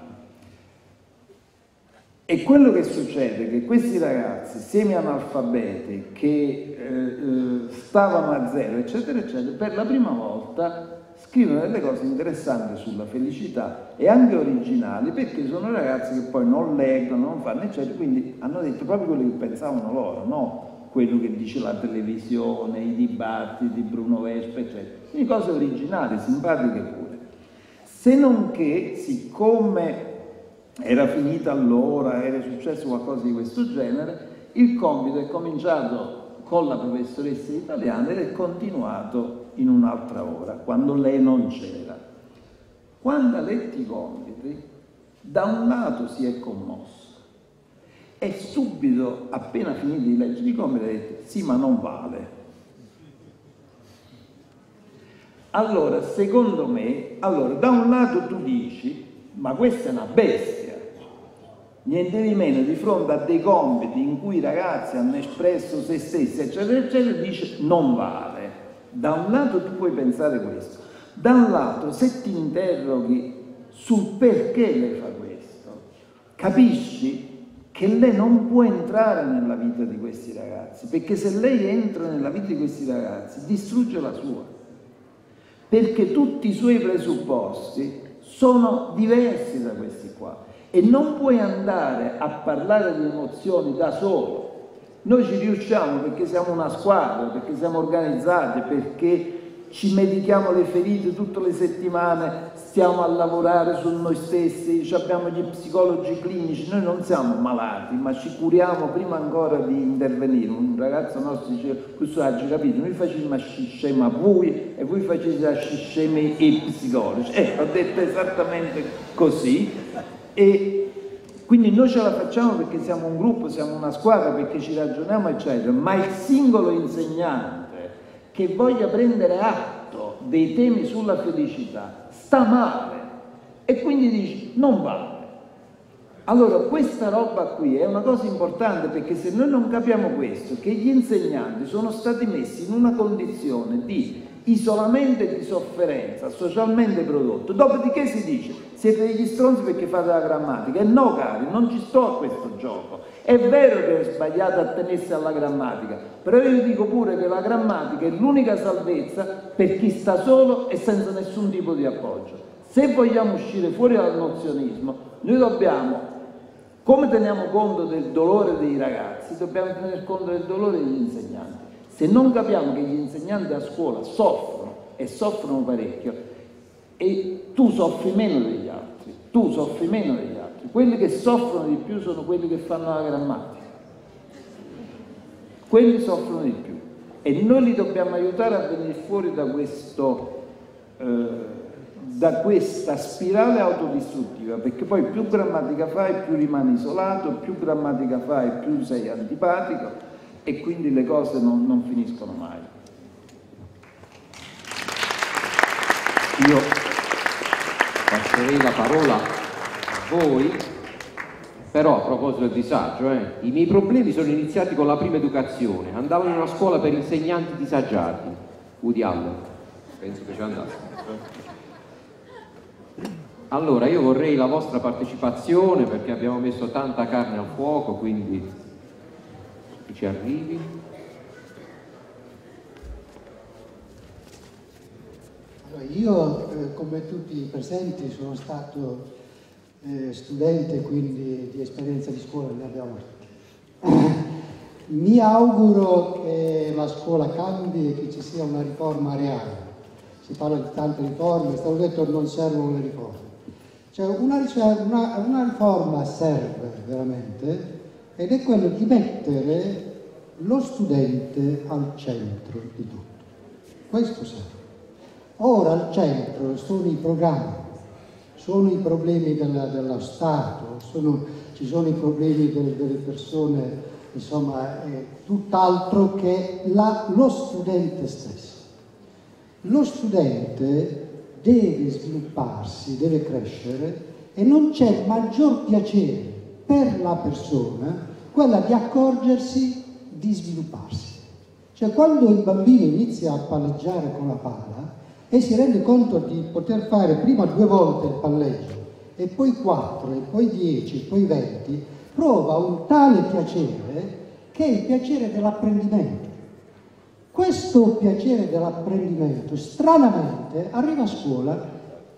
E quello che succede è che questi ragazzi semi-analfabeti che stavano a zero, eccetera, eccetera, per la prima volta scrivono delle cose interessanti sulla felicità e anche originali, perché sono ragazzi che poi non leggono, non fanno, eccetera, quindi hanno detto proprio quello che pensavano loro, no quello che dice la televisione, i dibattiti di Bruno Vespa, eccetera. Quindi cose originali, simpatiche pure. Se non che, siccome era finita l'ora, era successo qualcosa di questo genere, il compito è cominciato con la professoressa italiana ed è continuato in un'altra ora, quando lei non c'era. Quando ha letto i compiti, da un lato si è commosso e subito, appena finito di leggere i compiti, ha detto: sì, ma non vale. Allora, secondo me, da un lato tu dici: ma questa è una bestia, niente di meno, di fronte a dei compiti in cui i ragazzi hanno espresso se stessi, eccetera, eccetera, dice non vale. Da un lato tu puoi pensare questo, da un lato se ti interroghi sul perché lei fa questo, capisci che lei non può entrare nella vita di questi ragazzi, perché se lei entra nella vita di questi ragazzi distrugge la sua, perché tutti i suoi presupposti sono diversi da questi qua e non puoi andare a parlare di emozioni da solo. Noi ci riusciamo perché siamo una squadra, perché siamo organizzati, perché ci medichiamo le ferite tutte le settimane, stiamo a lavorare su noi stessi, abbiamo gli psicologi clinici, noi non siamo malati, ma ci curiamo prima ancora di intervenire. Un ragazzo nostro diceva: questo oggi capito, noi facciamo a scema a voi e voi facete a scema i psicologi. Ho detto esattamente così, e quindi noi ce la facciamo perché siamo un gruppo, siamo una squadra, perché ci ragioniamo, eccetera, ma il singolo insegnante che voglia prendere atto dei temi sulla felicità sta male e quindi dice non vale. Allora questa roba qui è una cosa importante, perché se noi non capiamo questo, che gli insegnanti sono stati messi in una condizione di isolamento e di sofferenza socialmente prodotto, dopodiché si dice siete degli stronzi perché fate la grammatica, e no cari, non ci sto a questo gioco. È vero che è sbagliato attenersi alla grammatica, però io dico pure che la grammatica è l'unica salvezza per chi sta solo e senza nessun tipo di appoggio. Se vogliamo uscire fuori dal nozionismo, noi dobbiamo, come teniamo conto del dolore dei ragazzi, dobbiamo tenere conto del dolore degli insegnanti. Se non capiamo che gli insegnanti a scuola soffrono e soffrono parecchio, e tu soffri meno degli altri, quelli che soffrono di più sono quelli che fanno la grammatica, quelli soffrono di più e noi li dobbiamo aiutare a venire fuori da questa spirale autodistruttiva, perché poi più grammatica fai più rimani isolato, più grammatica fai più sei antipatico e quindi le cose non finiscono mai. Io passerei la parola a voi Però a proposito del disagio, i miei problemi sono iniziati con la prima educazione. Andavo in una scuola per insegnanti disagiati. Woody Allen, penso che ci andasse. Allora, io vorrei la vostra partecipazione perché abbiamo messo tanta carne al fuoco, quindi chi ci arrivi. Allora, io, come tutti i presenti, sono stato studente, quindi di esperienza di scuola ne abbiamo tutti. Mi auguro che la scuola cambi e che ci sia una riforma reale. Si parla di tante riforme, è stato detto che non servono le riforme. Cioè una riforma serve veramente, ed è quello di mettere lo studente al centro di tutto. Questo serve. Ora al centro sono i programmi, sono i problemi dello Stato, ci sono i problemi delle persone, insomma, è tutt'altro che lo studente stesso. Lo studente deve svilupparsi, deve crescere e non c'è maggior piacere per la persona quella di accorgersi di svilupparsi. Cioè quando il bambino inizia a palleggiare con la palla e si rende conto di poter fare prima 2 volte il palleggio e poi 4 e poi 10 e poi 20, prova un tale piacere che è il piacere dell'apprendimento. Questo piacere dell'apprendimento, stranamente, arriva a scuola,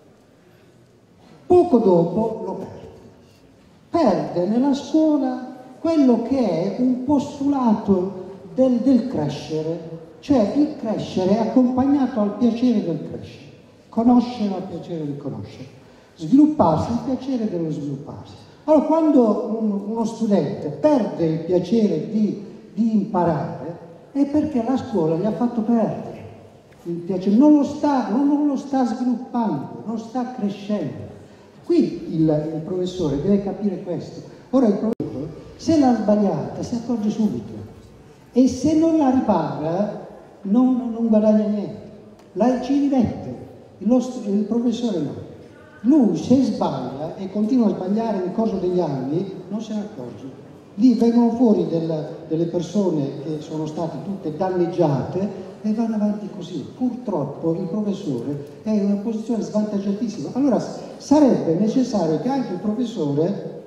poco dopo lo perde. Perde nella scuola quello che è un postulato del crescere, cioè il crescere è accompagnato al piacere del crescere, conoscere al piacere del conoscere, svilupparsi al piacere dello svilupparsi. Allora, quando uno studente perde il piacere di imparare, è perché la scuola gli ha fatto perdere il piacere, non lo sta sviluppando, non sta crescendo. Qui il professore deve capire questo. Ora il professore, se l'ha sbagliata, si accorge subito, e se non la ripara non guadagna niente, ci rimette. Il professore no. Lui se sbaglia e continua a sbagliare nel corso degli anni non se ne accorge. Lì vengono fuori delle persone che sono state tutte danneggiate e vanno avanti così. Purtroppo il professore è in una posizione svantaggiatissima. Allora sarebbe necessario che anche il professore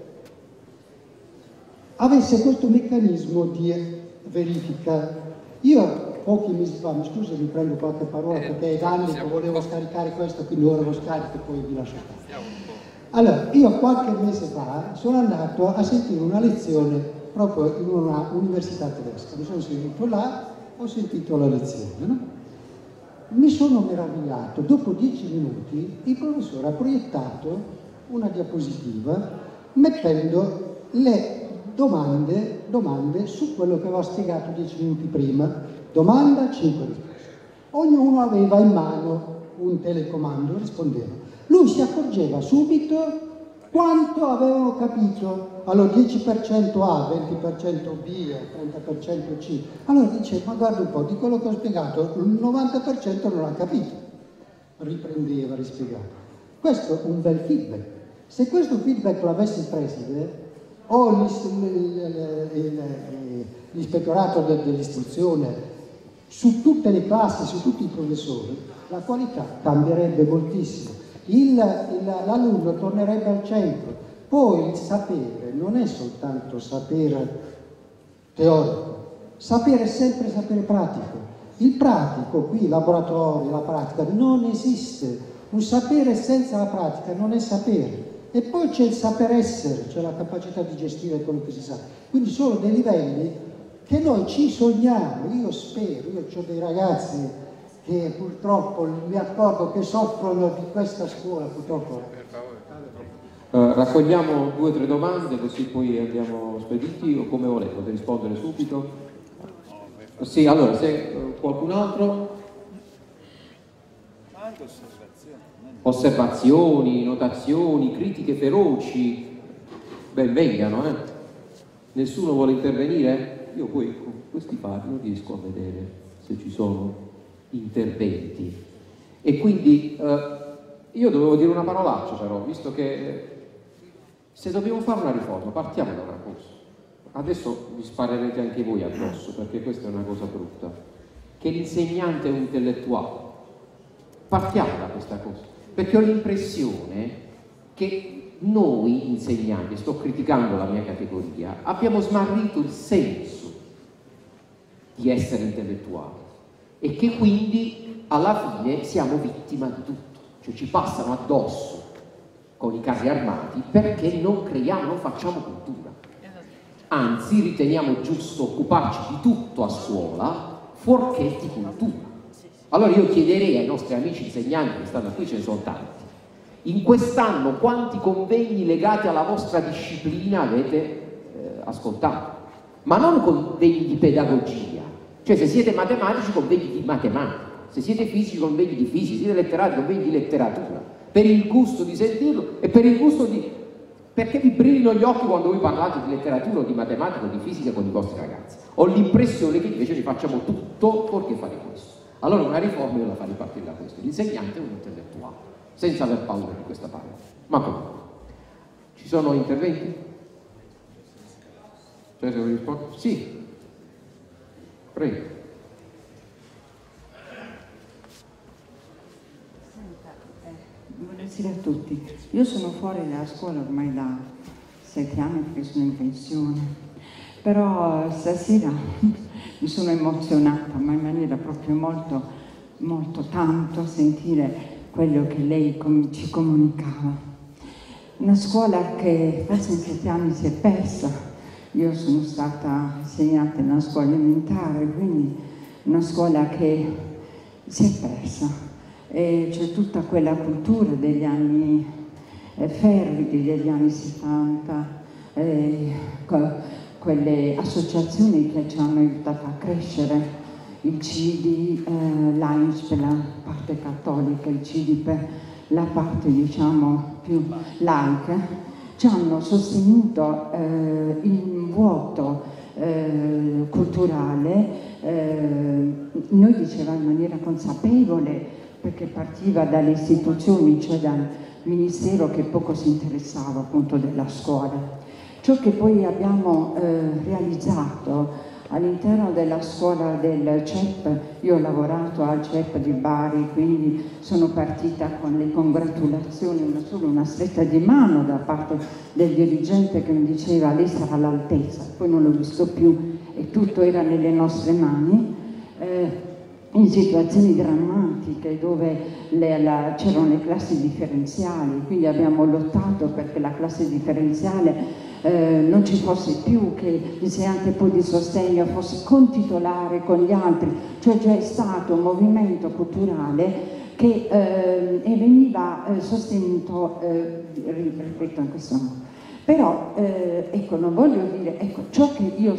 avesse questo meccanismo di verifica. Io pochi mesi fa, mi scusi, vi prendo qualche parola perché è da anni che volevo scaricare questo, quindi ora lo scarico e poi vi lascio stare. Allora, io qualche mese fa sono andato a sentire una lezione proprio in una università tedesca. Mi sono seduto là, ho sentito la lezione, no? Mi sono meravigliato. Dopo 10 minuti il professore ha proiettato una diapositiva mettendo le domande su quello che aveva spiegato 10 minuti prima. Domanda, 5 risposte. Ognuno aveva in mano un telecomando, rispondeva. Lui si accorgeva subito quanto avevano capito. Allora 10% A, 20% B, 30% C. Allora dice, ma guarda un po', di quello che ho spiegato il 90% non l'ha capito. Riprendeva, rispiegava. Questo è un bel feedback. Se questo feedback l'avesse il preside o l'ispettorato dell'istruzione su tutte le classi, su tutti i professori, la qualità cambierebbe moltissimo. L'alunno tornerebbe al centro. Poi il sapere non è soltanto sapere teorico, sapere è sempre sapere pratico. Il pratico, qui, il laboratorio, la pratica, non esiste. Un sapere senza la pratica non è sapere. E poi c'è il saper essere, cioè la capacità di gestire quello che si sa. Quindi sono dei livelli che noi ci sogniamo. Io spero, io ho dei ragazzi che purtroppo mi accorgo che soffrono di questa scuola, purtroppo. Raccogliamo 2 o 3 domande così poi andiamo spediti, o come volete, potete rispondere subito. Sì, allora, se qualcun altro? Anche Osservazioni, notazioni, critiche feroci, ben vengano, Nessuno vuole intervenire? Io poi con questi fari non riesco a vedere se ci sono interventi. E quindi io dovevo dire una parolaccia, però, visto che Se dobbiamo fare una riforma, partiamo da una cosa. Adesso vi sparerete anche voi addosso, perché questa è una cosa brutta. Che l'insegnante è un intellettuale. Partiamo da questa cosa, perché ho l'impressione che noi insegnanti, sto criticando la mia categoria, abbiamo smarrito il senso di essere intellettuali e che quindi alla fine siamo vittima di tutto, cioè ci passano addosso con i carri armati perché non creiamo, non facciamo cultura. Anzi, riteniamo giusto occuparci di tutto a scuola, fuorché di cultura. Allora io chiederei ai nostri amici insegnanti che stanno qui, ce ne sono tanti, in quest'anno quanti convegni legati alla vostra disciplina avete ascoltato? Ma non convegni di pedagogia, cioè se siete matematici convegni di matematica, se siete fisici convegni di fisica, se siete letterati convegni di letteratura, per il gusto di sentirlo e per il gusto di... perché vi brillino gli occhi quando voi parlate di letteratura o di matematica o di fisica con i vostri ragazzi. Ho l'impressione che invece vi facciamo tutto fuorché fare questo. Allora una riforma io la farei partire da questo. L'insegnante è un intellettuale, senza aver paura di questa parola. Ma comunque, ci sono interventi? Cesare risponde? Sì. Prego. Buonasera a tutti. Io sono fuori dalla scuola ormai da 7 anni perché sono in pensione, però stasera mi sono emozionata, ma in maniera proprio molto tanto a sentire quello che lei ci comunicava. Una scuola che forse in 7 anni si è persa. Io sono stata insegnante in una scuola elementare, quindi una scuola che si è persa. E c'è tutta quella cultura degli anni fervidi, degli anni 70, quelle associazioni che ci hanno aiutato a crescere, il CIDI, l'AINC per la parte cattolica, il CIDI per la parte diciamo più laica, ci hanno sostenuto il vuoto culturale, noi dicevamo in maniera consapevole, perché partiva dalle istituzioni, cioè dal ministero che poco si interessava appunto della scuola. Ciò che poi abbiamo realizzato all'interno della scuola del CEP, io ho lavorato al CEP di Bari, quindi sono partita con le congratulazioni, solo una stretta di mano da parte del dirigente che mi diceva lei sarà all'altezza, poi non l'ho visto più e tutto era nelle nostre mani. In situazioni drammatiche dove c'erano le classi differenziali, quindi abbiamo lottato perché la classe differenziale non ci fosse più, che l'insegnante poi di sostegno fosse contitolare con gli altri, cioè c'è stato un movimento culturale che veniva sostenuto, ripeto in questo modo. Però, ecco, non voglio dire, ecco, ciò che io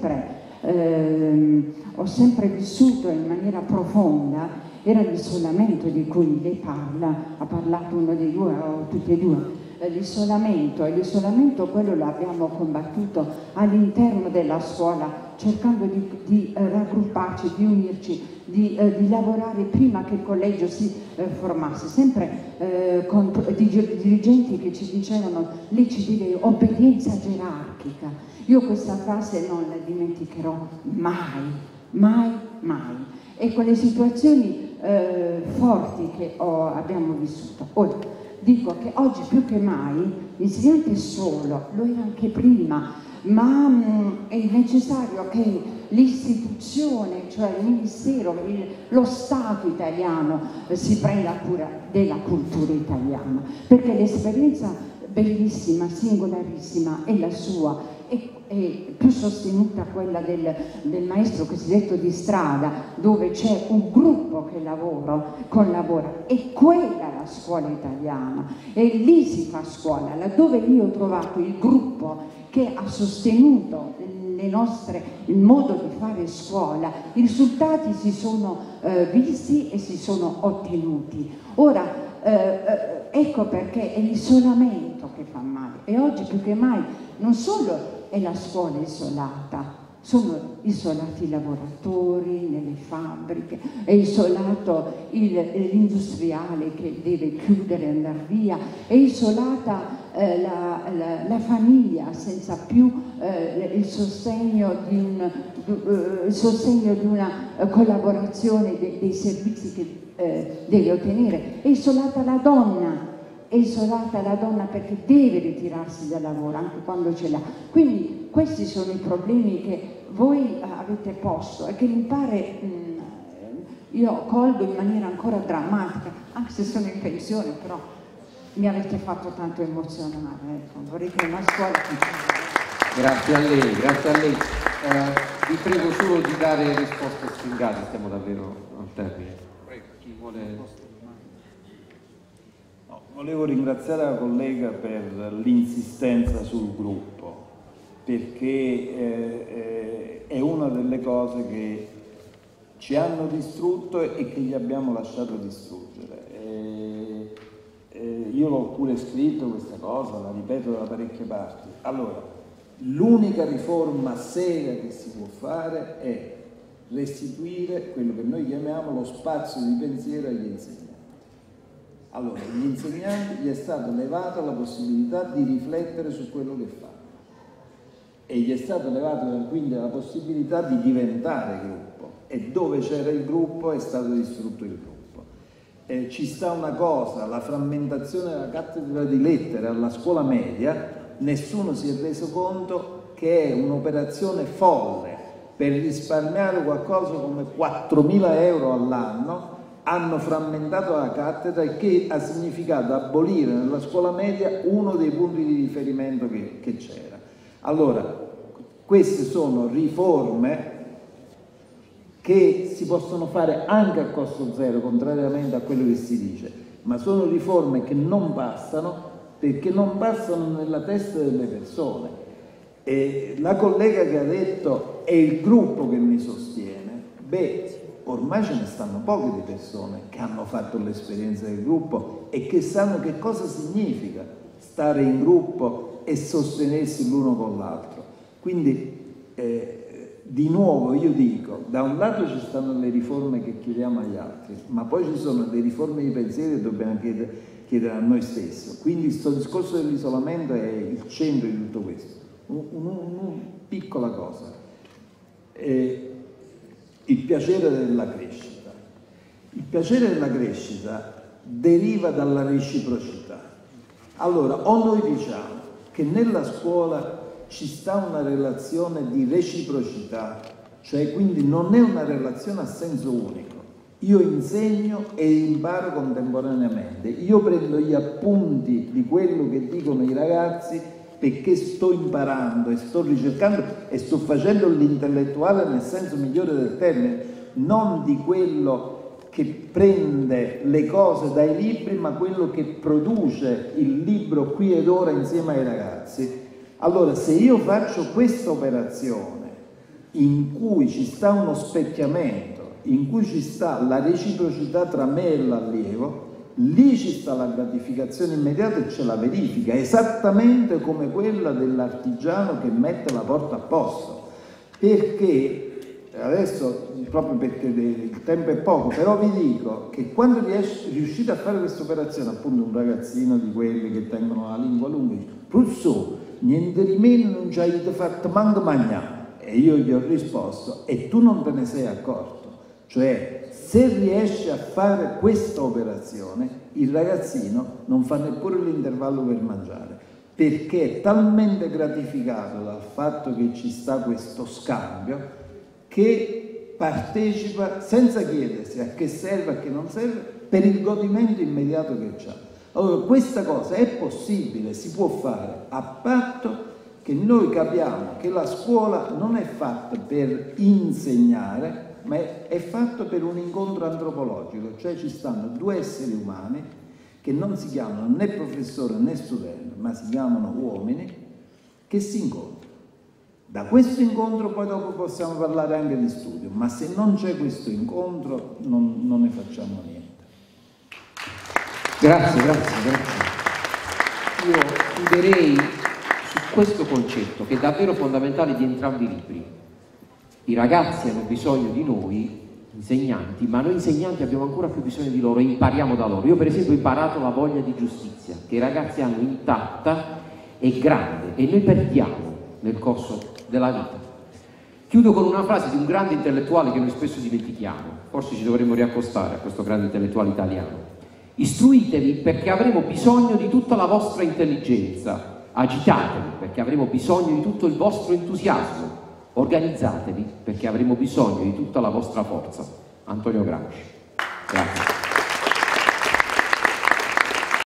ho sempre vissuto in maniera profonda era l'isolamento di cui lei parla, ha parlato uno dei due o tutti e due, l'isolamento, e l'isolamento quello l'abbiamo combattuto all'interno della scuola cercando di raggrupparci, di unirci, di lavorare prima che il collegio si formasse, sempre con dirigenti che ci dicevano lei ci deve obbedienza gerarchica. Io questa frase non la dimenticherò mai. E con le situazioni forti che abbiamo vissuto. Ora, dico che oggi più che mai l'insegnante è solo, lo era anche prima, ma è necessario che l'istituzione, cioè il Ministero, lo Stato italiano si prenda cura della cultura italiana, perché l'esperienza bellissima, singolarissima è la sua, è più sostenuta quella del maestro cosiddetto di strada, dove c'è un gruppo che collabora, e quella è la scuola italiana, e lì si fa scuola, laddove io ho trovato il gruppo che ha sostenuto il modo di fare scuola, i risultati si sono visti e si sono ottenuti. Ora, ecco perché è l'isolamento che fa male, e oggi più che mai non solo è la scuola isolata, sono isolati i lavoratori nelle fabbriche, è isolato l'industriale che deve chiudere e andare via, è isolata la famiglia senza più il sostegno di una collaborazione dei servizi che deve ottenere. È isolata la donna. È isolata la donna perché deve ritirarsi dal lavoro anche quando ce l'ha. Quindi questi sono i problemi che voi avete posto e che mi pare io colgo in maniera ancora drammatica, anche se sono in pensione, però mi avete fatto tanto emozionare. Ecco. Vorrei che una scuola... Grazie a lei, grazie a lei. Vi prego solo di dare risposte stringate, stiamo davvero al termine. Prego, chi vuole... Volevo ringraziare la collega per l'insistenza sul gruppo, perché è una delle cose che ci hanno distrutto e che gli abbiamo lasciato distruggere. Io l'ho pure scritto questa cosa, la ripeto da parecchie parti. Allora, l'unica riforma seria che si può fare è restituire quello che noi chiamiamo lo spazio di pensiero agli insegnanti. Allora, agli insegnanti gli è stata levata la possibilità di riflettere su quello che fanno e gli è stata levata quindi la possibilità di diventare gruppo, e dove c'era il gruppo è stato distrutto il gruppo. Ci sta una cosa, la frammentazione della cattedra di lettere alla scuola media, nessuno si è reso conto che è un'operazione folle. Per risparmiare qualcosa come 4.000 euro all'anno hanno frammentato la cattedra, il che ha significato abolire nella scuola media uno dei punti di riferimento che c'era. Allora, queste sono riforme che si possono fare anche a costo zero, contrariamente a quello che si dice, ma sono riforme che non passano perché non passano nella testa delle persone. E la collega che ha detto è il gruppo che mi sostiene, beh, ormai ce ne stanno poche di persone che hanno fatto l'esperienza del gruppo e che sanno che cosa significa stare in gruppo e sostenersi l'uno con l'altro. Quindi, di nuovo io dico, da un lato ci stanno le riforme che chiediamo agli altri, ma poi ci sono le riforme di pensiero che dobbiamo chiedere a noi stessi. Quindi questo discorso dell'isolamento è il centro di tutto questo. Una piccola cosa. Il piacere della crescita. Il piacere della crescita deriva dalla reciprocità. Allora, o noi diciamo che nella scuola ci sta una relazione di reciprocità, cioè quindi non è una relazione a senso unico. Io insegno e imparo contemporaneamente. Io prendo gli appunti di quello che dicono i ragazzi perché sto imparando e sto ricercando e sto facendo l'intellettuale nel senso migliore del termine, non di quello che prende le cose dai libri, ma quello che produce il libro qui ed ora insieme ai ragazzi. Allora, se io faccio questa operazione in cui ci sta uno specchiamento, in cui ci sta la reciprocità tra me e l'allievo, lì ci sta la gratificazione immediata e c'è la verifica, esattamente come quella dell'artigiano che mette la porta a posto. Perché, adesso proprio perché il tempo è poco, però vi dico che quando riuscite a fare questa operazione, appunto un ragazzino di quelli che tengono la lingua lunga, dice, Rousseau, niente di meno non ci hai fatto manco mangiare. E io gli ho risposto, e tu non te ne sei accorto. Cioè, se riesce a fare questa operazione, il ragazzino non fa neppure l'intervallo per mangiare, perché è talmente gratificato dal fatto che ci sta questo scambio che partecipa senza chiedersi a che serve, a che non serve, per il godimento immediato che c'ha. Allora, questa cosa è possibile, si può fare, a patto che noi capiamo che la scuola non è fatta per insegnare, ma è fatto per un incontro antropologico, cioè ci stanno due esseri umani che non si chiamano né professore né studente, ma si chiamano uomini che si incontrano. Da questo incontro poi dopo possiamo parlare anche di studio, ma se non c'è questo incontro non ne facciamo niente. Grazie. Io chiuderei su questo concetto che è davvero fondamentale di entrambi i libri. I ragazzi hanno bisogno di noi insegnanti, ma noi insegnanti abbiamo ancora più bisogno di loro e impariamo da loro. Io per esempio ho imparato la voglia di giustizia, che i ragazzi hanno intatta e grande, e noi perdiamo nel corso della vita. Chiudo con una frase di un grande intellettuale che noi spesso dimentichiamo, forse ci dovremmo riaccostare a questo grande intellettuale italiano: istruitevi perché avremo bisogno di tutta la vostra intelligenza, agitatevi perché avremo bisogno di tutto il vostro entusiasmo, organizzatevi perché avremo bisogno di tutta la vostra forza. Antonio Gramsci. Grazie.